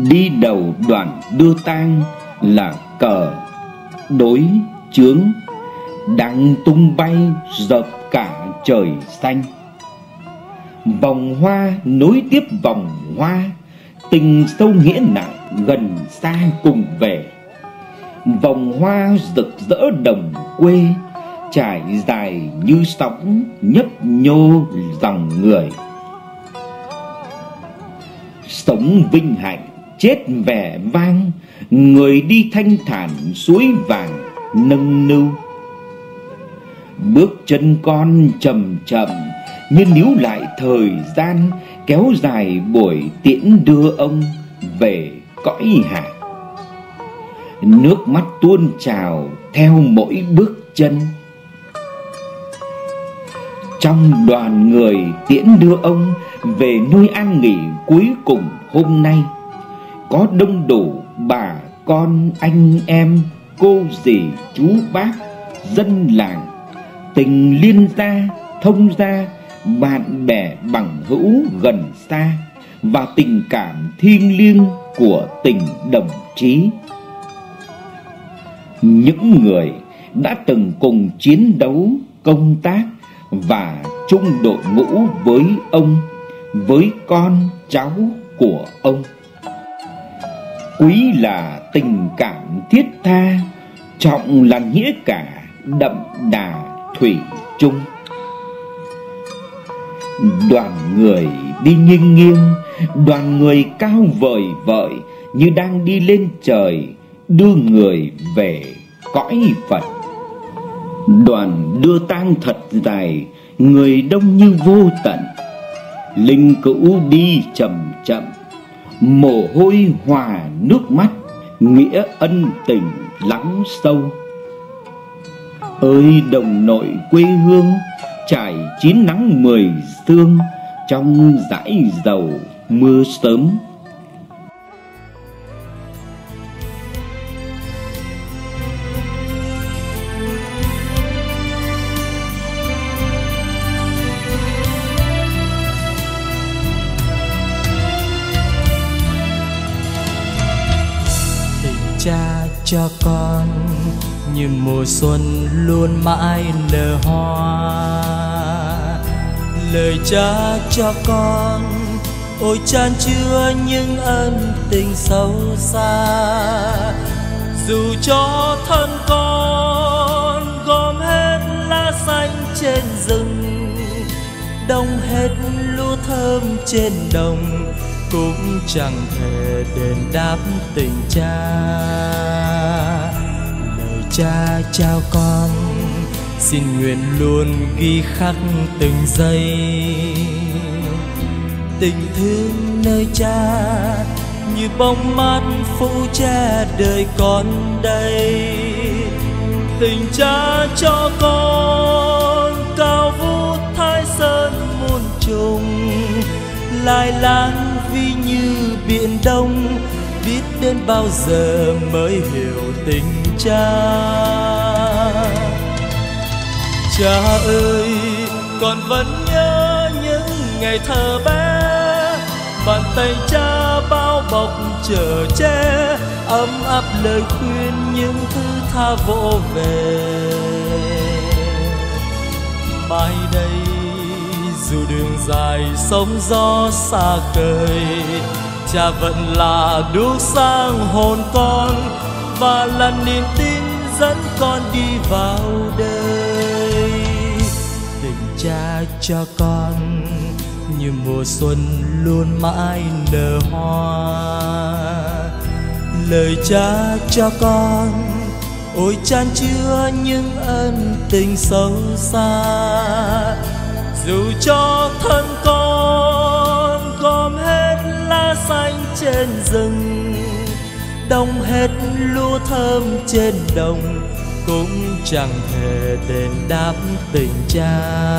Đi đầu đoàn đưa tang là cờ đối chướng đang tung bay dợp cả trời xanh. Vòng hoa nối tiếp vòng hoa, tình sâu nghĩa nặng gần xa cùng về. Vòng hoa rực rỡ đồng quê, trải dài như sóng nhấp nhô dòng người. Sống vinh hạnh chết vẻ vang, người đi thanh thản suối vàng nâng niu. Bước chân con chậm chậm như níu lại thời gian, kéo dài buổi tiễn đưa ông về cõi hạ. Nước mắt tuôn trào theo mỗi bước chân. Trong đoàn người tiễn đưa ông về nơi an nghỉ cuối cùng hôm nay, có đông đủ bà con anh em, cô dì chú bác, dân làng, tình liên gia, thông gia, bạn bè bằng hữu gần xa, và tình cảm thiêng liêng của tình đồng chí. Những người đã từng cùng chiến đấu, công tác và chung đội ngũ với ông, với con cháu của ông. Quý là tình cảm thiết tha, trọng là nghĩa cả, đậm đà thủy chung. Đoàn người đi nghiêng nghiêng, đoàn người cao vời vợi như đang đi lên trời, đưa người về cõi Phật. Đoàn đưa tang thật dài, người đông như vô tận. Linh cữu đi chậm chậm, mồ hôi hòa nước mắt, nghĩa ân tình lắng sâu. Ơi đồng nội quê hương, trải 9 nắng 10 sương, trong dãi dầu mưa sớm. Cha cho con như mùa xuân luôn mãi nở hoa. Lời cha cho con ôi chan chứa những ân tình sâu xa. Dù cho thân con gom hết lá xanh trên rừng, đông hết lúa thơm trên đồng, cũng chẳng thể đền đáp tình cha. Lời cha trao con xin nguyện luôn ghi khắc từng giây. Tình thương nơi cha như bóng mát phụ che đời con đây. Tình cha cho con cao vút Thái Sơn muôn trùng, lai láng vì như biển đông, biết đến bao giờ mới hiểu tình cha. Cha ơi, con vẫn nhớ những ngày thơ bé, bàn tay cha bao bọc chở che, ấm áp lời khuyên những thứ tha vỗ về. Mai đây dù đường dài sóng gió xa khơi, cha vẫn là đuốc sáng hồn con và là niềm tin dẫn con đi vào đời. Tình cha cho con như mùa xuân luôn mãi nở hoa. Lời cha cho con ôi chan chứa những ân tình sâu xa. Dù cho thân con gom hết lá xanh trên rừng, đông hết lúa thơm trên đồng, cũng chẳng thể đền đáp tình cha.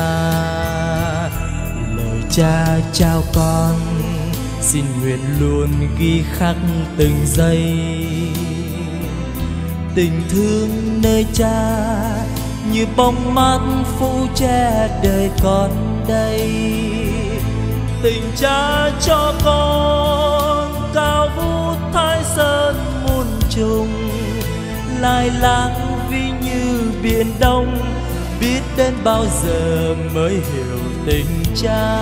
Lời cha trao con xin nguyện luôn ghi khắc từng giây. Tình thương nơi cha như bóng mát phủ che đời con đây. Tình cha cho con cao vút Thái Sơn muôn trùng, lai láng ví như biển Đông, biết đến bao giờ mới hiểu tình cha.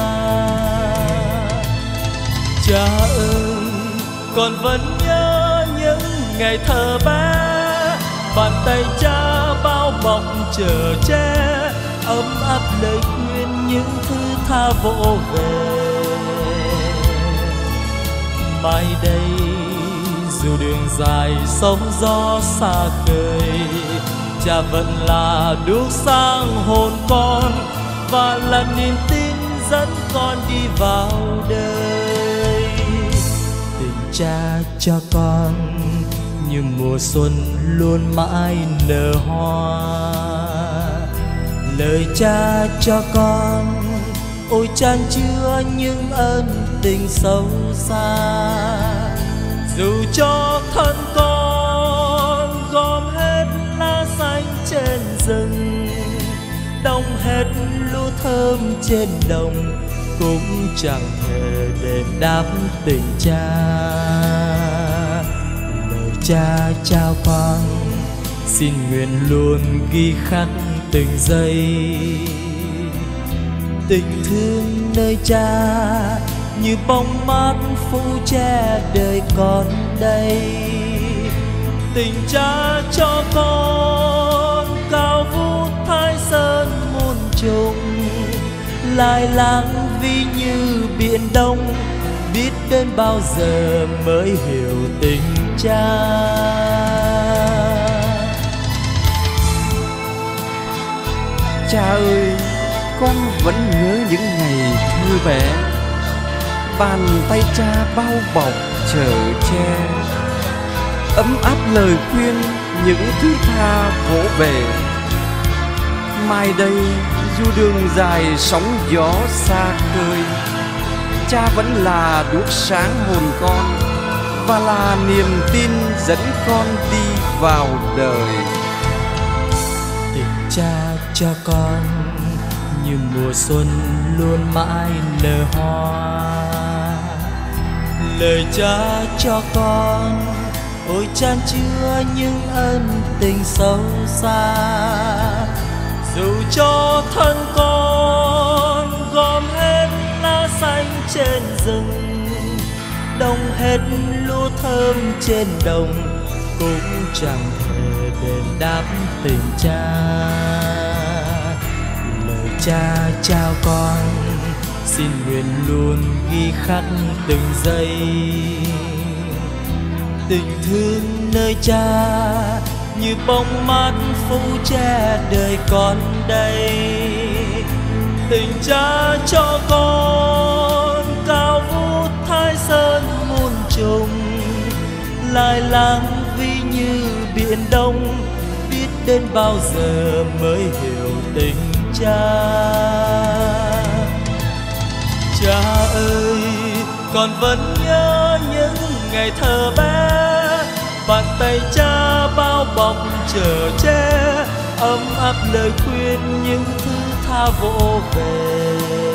Cha ơi, con vẫn nhớ những ngày thơ bé, bàn tay cha bao bọc chở che, ấm áp lời khuyên những thứ tha vỗ về. Mai đây dù đường dài sóng gió xa khơi, cha vẫn là đuốc sáng hồn con, và là niềm tin dẫn con đi vào đời. Tình cha cho con như mùa xuân luôn mãi nở hoa, lời cha cho con ôi chan chứa những ân tình sâu xa. Dù cho thân con gom hết lá xanh trên rừng, đông hết lúa thơm trên đồng, cũng chẳng thể đền đáp tình cha. Lời cha trao con xin nguyện luôn ghi khắc từng giây. Tình thương nơi cha như bóng mát phủ che đời con đây. Tình cha cho con cao vút Thái Sơn muôn trùng, lai láng ví như biển Đông, biết đến bao giờ mới hiểu tình cha. Cha ơi, con vẫn nhớ những ngày thơ bé, bàn tay cha bao bọc chở che, ấm áp lời khuyên những thứ tha vỗ về. Mai đây dù đường dài sóng gió xa khơi, cha vẫn là đuốc sáng hồn con, và là niềm tin dẫn con đi vào đời. Tình cha cho con như mùa xuân luôn mãi nở hoa, lời cha cho con ôi chan chứa những ân tình sâu xa. Dù cho thân con gom hết lá xanh trên rừng, đông hết lúa thơm trên đồng, cũng chẳng thể đền đáp tình cha. Lời cha trao con xin nguyện luôn ghi khắc từng giây. Tình thương nơi cha như bóng mát phủ che đời con đây. Tình cha cho con cao vút Thái Sơn muôn trùng, lai láng ví như biển Đông, biết đến bao giờ mới hiểu tình cha. Cha ơi, con vẫn nhớ những ngày thơ bé, bàn tay cha bao bọc chở che, ấm áp lời khuyên những thứ tha vỗ về.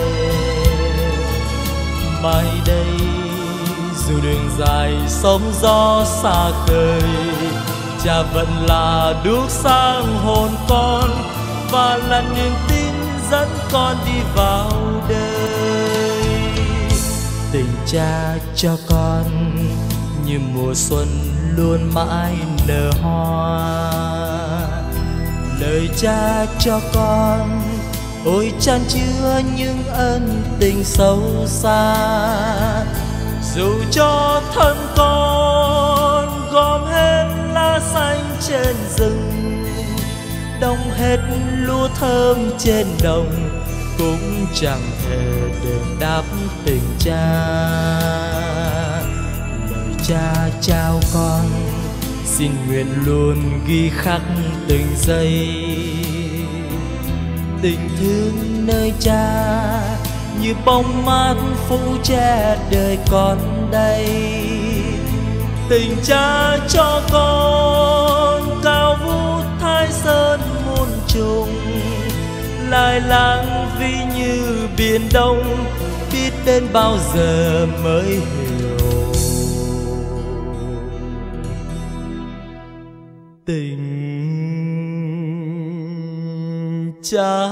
Mai đây dù đường dài sóng gió xa khơi, cha vẫn là đuốc sáng hồn con, và là niềm tin dẫn con đi vào đời. Tình cha cho con như mùa xuân luôn mãi nở hoa, lời cha cho con ôi chan chứa những ân tình sâu xa. Dù cho thân con gom hết lá xanh trên rừng, đông hết lúa thơm trên đồng, cũng chẳng thể đền đáp tình cha. Lời cha trao con xin nguyện luôn ghi khắc từng giây. Tình thương nơi cha như bóng mát phủ che đời con đây. Tình cha cho con cao vút Thái Sơn muôn trùng, lai láng ví như biển Đông, biết đến bao giờ mới hiểu tình cha.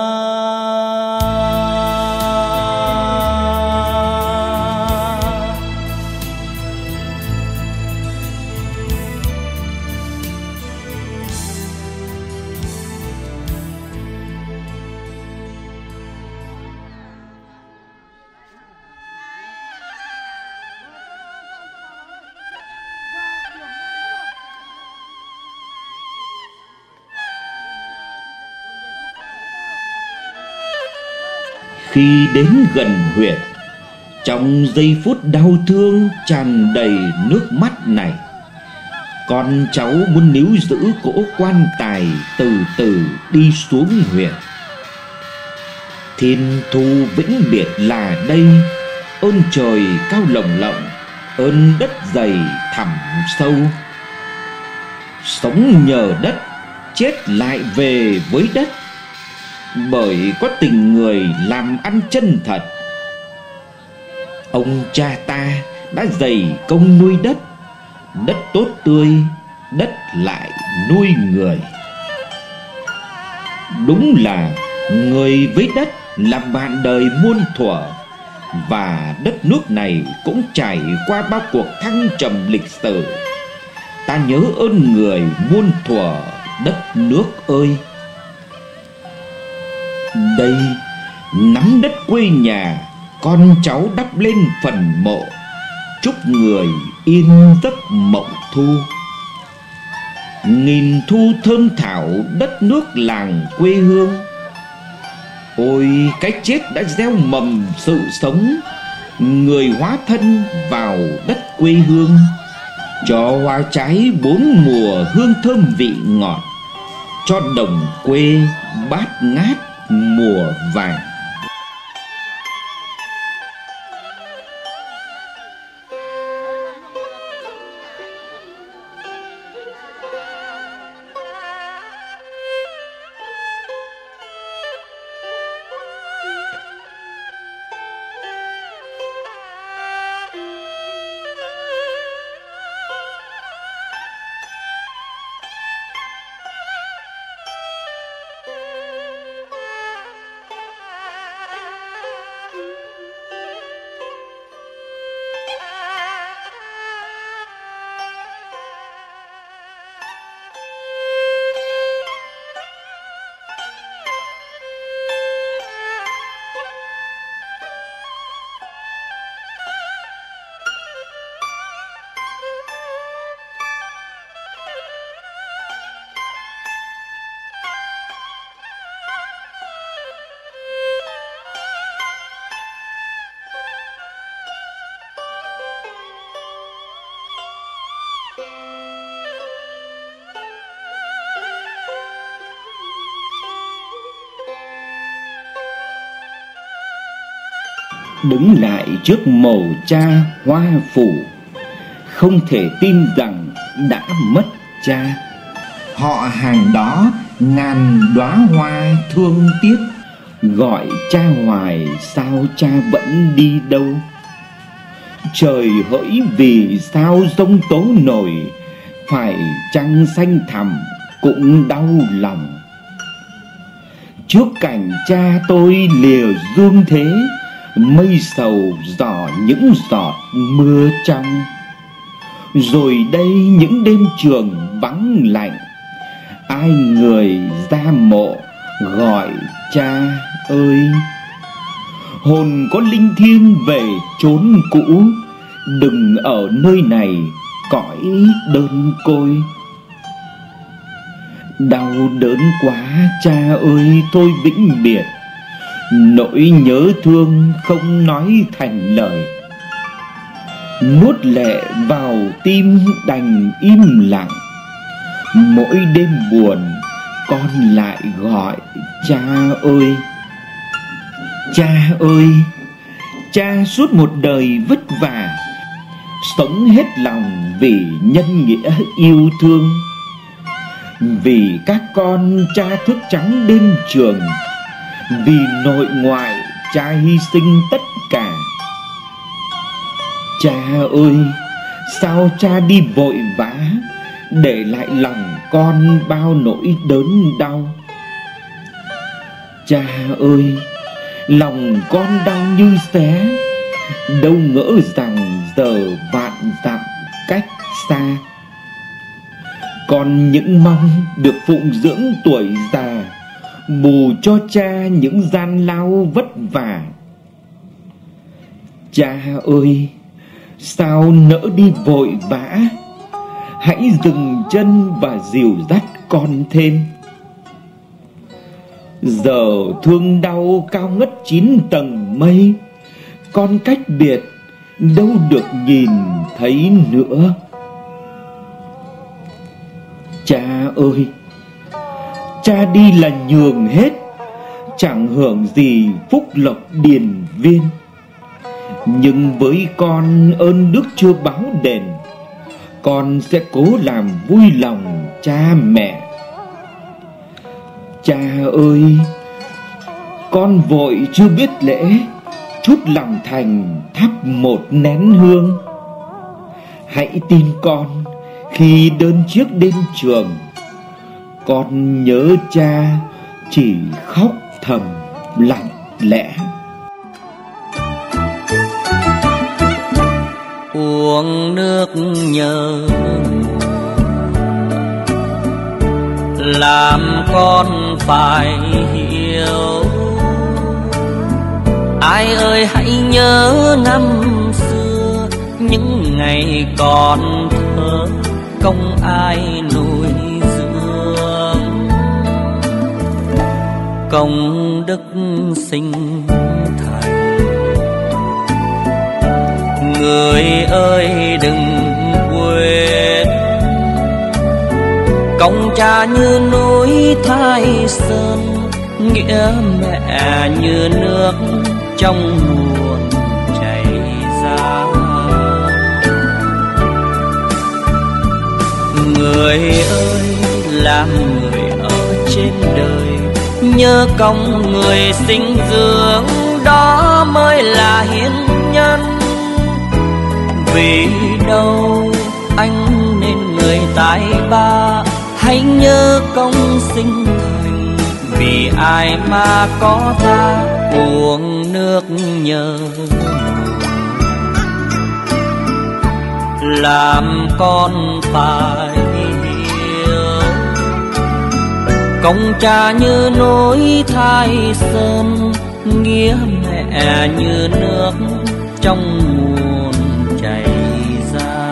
Khi đến gần huyệt, trong giây phút đau thương tràn đầy nước mắt này, con cháu muốn níu giữ cỗ quan tài từ từ đi xuống huyệt. Thiên thu vĩnh biệt là đây, ơn trời cao lồng lộng, ơn đất dày thẳm sâu. Sống nhờ đất, chết lại về với đất, bởi có tình người làm ăn chân thật. Ông cha ta đã dày công nuôi đất, đất tốt tươi, đất lại nuôi người. Đúng là người với đất làm bạn đời muôn thuở, và đất nước này cũng trải qua bao cuộc thăng trầm lịch sử. Ta nhớ ơn người muôn thuở đất nước ơi. Đây, nắm đất quê nhà, con cháu đắp lên phần mộ, chúc người yên giấc mộng thu. Nghìn thu thơm thảo đất nước làng quê hương. Ôi cái chết đã gieo mầm sự sống, người hóa thân vào đất quê hương, cho hoa trái bốn mùa hương thơm vị ngọt, cho đồng quê bát ngát mùa vàng. Đứng lại trước mồ cha hoa phủ, không thể tin rằng đã mất cha. Họ hàng đó ngàn đóa hoa thương tiếc, gọi cha hoài sao cha vẫn đi đâu. Trời hỡi vì sao giông tố nổi, phải trăng xanh thẳm cũng đau lòng. Trước cảnh cha tôi lìa dương thế, mây sầu rỏ những giọt mưa trong. Rồi đây những đêm trường vắng lạnh, ai người ra mộ gọi cha ơi. Hồn có linh thiêng về chốn cũ, đừng ở nơi này cõi đơn côi. Đau đớn quá cha ơi thôi vĩnh biệt, nỗi nhớ thương không nói thành lời. Nuốt lệ vào tim đành im lặng, mỗi đêm buồn con lại gọi cha ơi. Cha ơi, cha suốt một đời vất vả, sống hết lòng vì nhân nghĩa yêu thương. Vì các con cha thức trắng đêm trường, vì nội ngoại cha hy sinh tất cả. Cha ơi, sao cha đi vội vã, để lại lòng con bao nỗi đớn đau. Cha ơi, lòng con đau như xé, đâu ngỡ rằng giờ vạn dặm cách xa. Con những mong được phụng dưỡng tuổi già, bù cho cha những gian lao vất vả. Cha ơi, sao nỡ đi vội vã, hãy dừng chân và dìu dắt con thêm. Giờ thương đau cao ngất 9 tầng mây, con cách biệt đâu được nhìn thấy nữa. Cha ơi, cha đi là nhường hết, chẳng hưởng gì phúc lộc điền viên. Nhưng với con ơn đức chưa báo đền, con sẽ cố làm vui lòng cha mẹ. Cha ơi, con vội chưa biết lễ, chút lòng thành thắp một nén hương. Hãy tin con, khi đơn chiếc đến trường, con nhớ cha chỉ khóc thầm lặng lẽ. Uống nước nhớ làm con phải hiểu. Ai ơi hãy nhớ năm xưa, những ngày còn thơ không ai nuôi dưỡng. Công đức sinh thành, người ơi đừng quên. Công cha như núi Thái Sơn, nghĩa mẹ như nước trong nguồn chảy ra. Người ơi làm người ở trên đời, nhớ công người sinh dưỡng, đó mới là hiến nhân. Vì đâu anh nên người tài ba, hãy nhớ công sinh thành. Vì ai mà có ta uống nước nhớ, làm con phải hiểu. Công cha như núi Thái Sơn, nghĩa mẹ như nước trong nguồn chảy ra.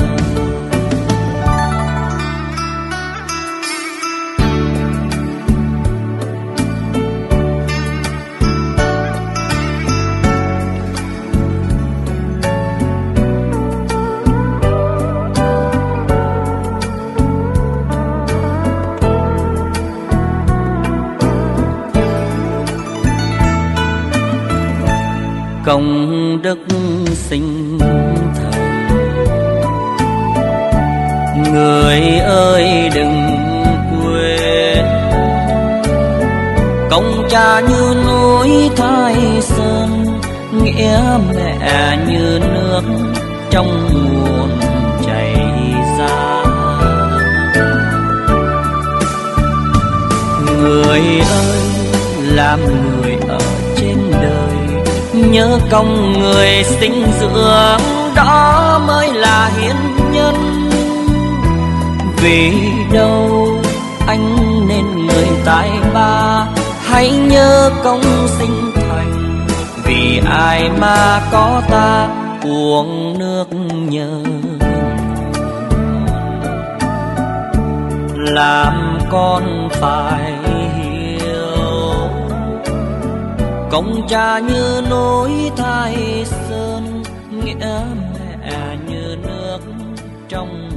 Công đức sinh thành, người ơi đừng quên. Công cha như núi Thái Sơn, nghĩa mẹ như nước trong nguồn chảy ra. Người ơi làm người ở trên đời, nhớ công người sinh dưỡng, đó mới là hiến nhân. Vì đâu anh nên người tài ba, hãy nhớ công sinh thành. Vì ai mà có ta uống nước nhớ, làm con phải hiểu. Công cha như núi Thái Sơn, nghĩa mẹ như nước trong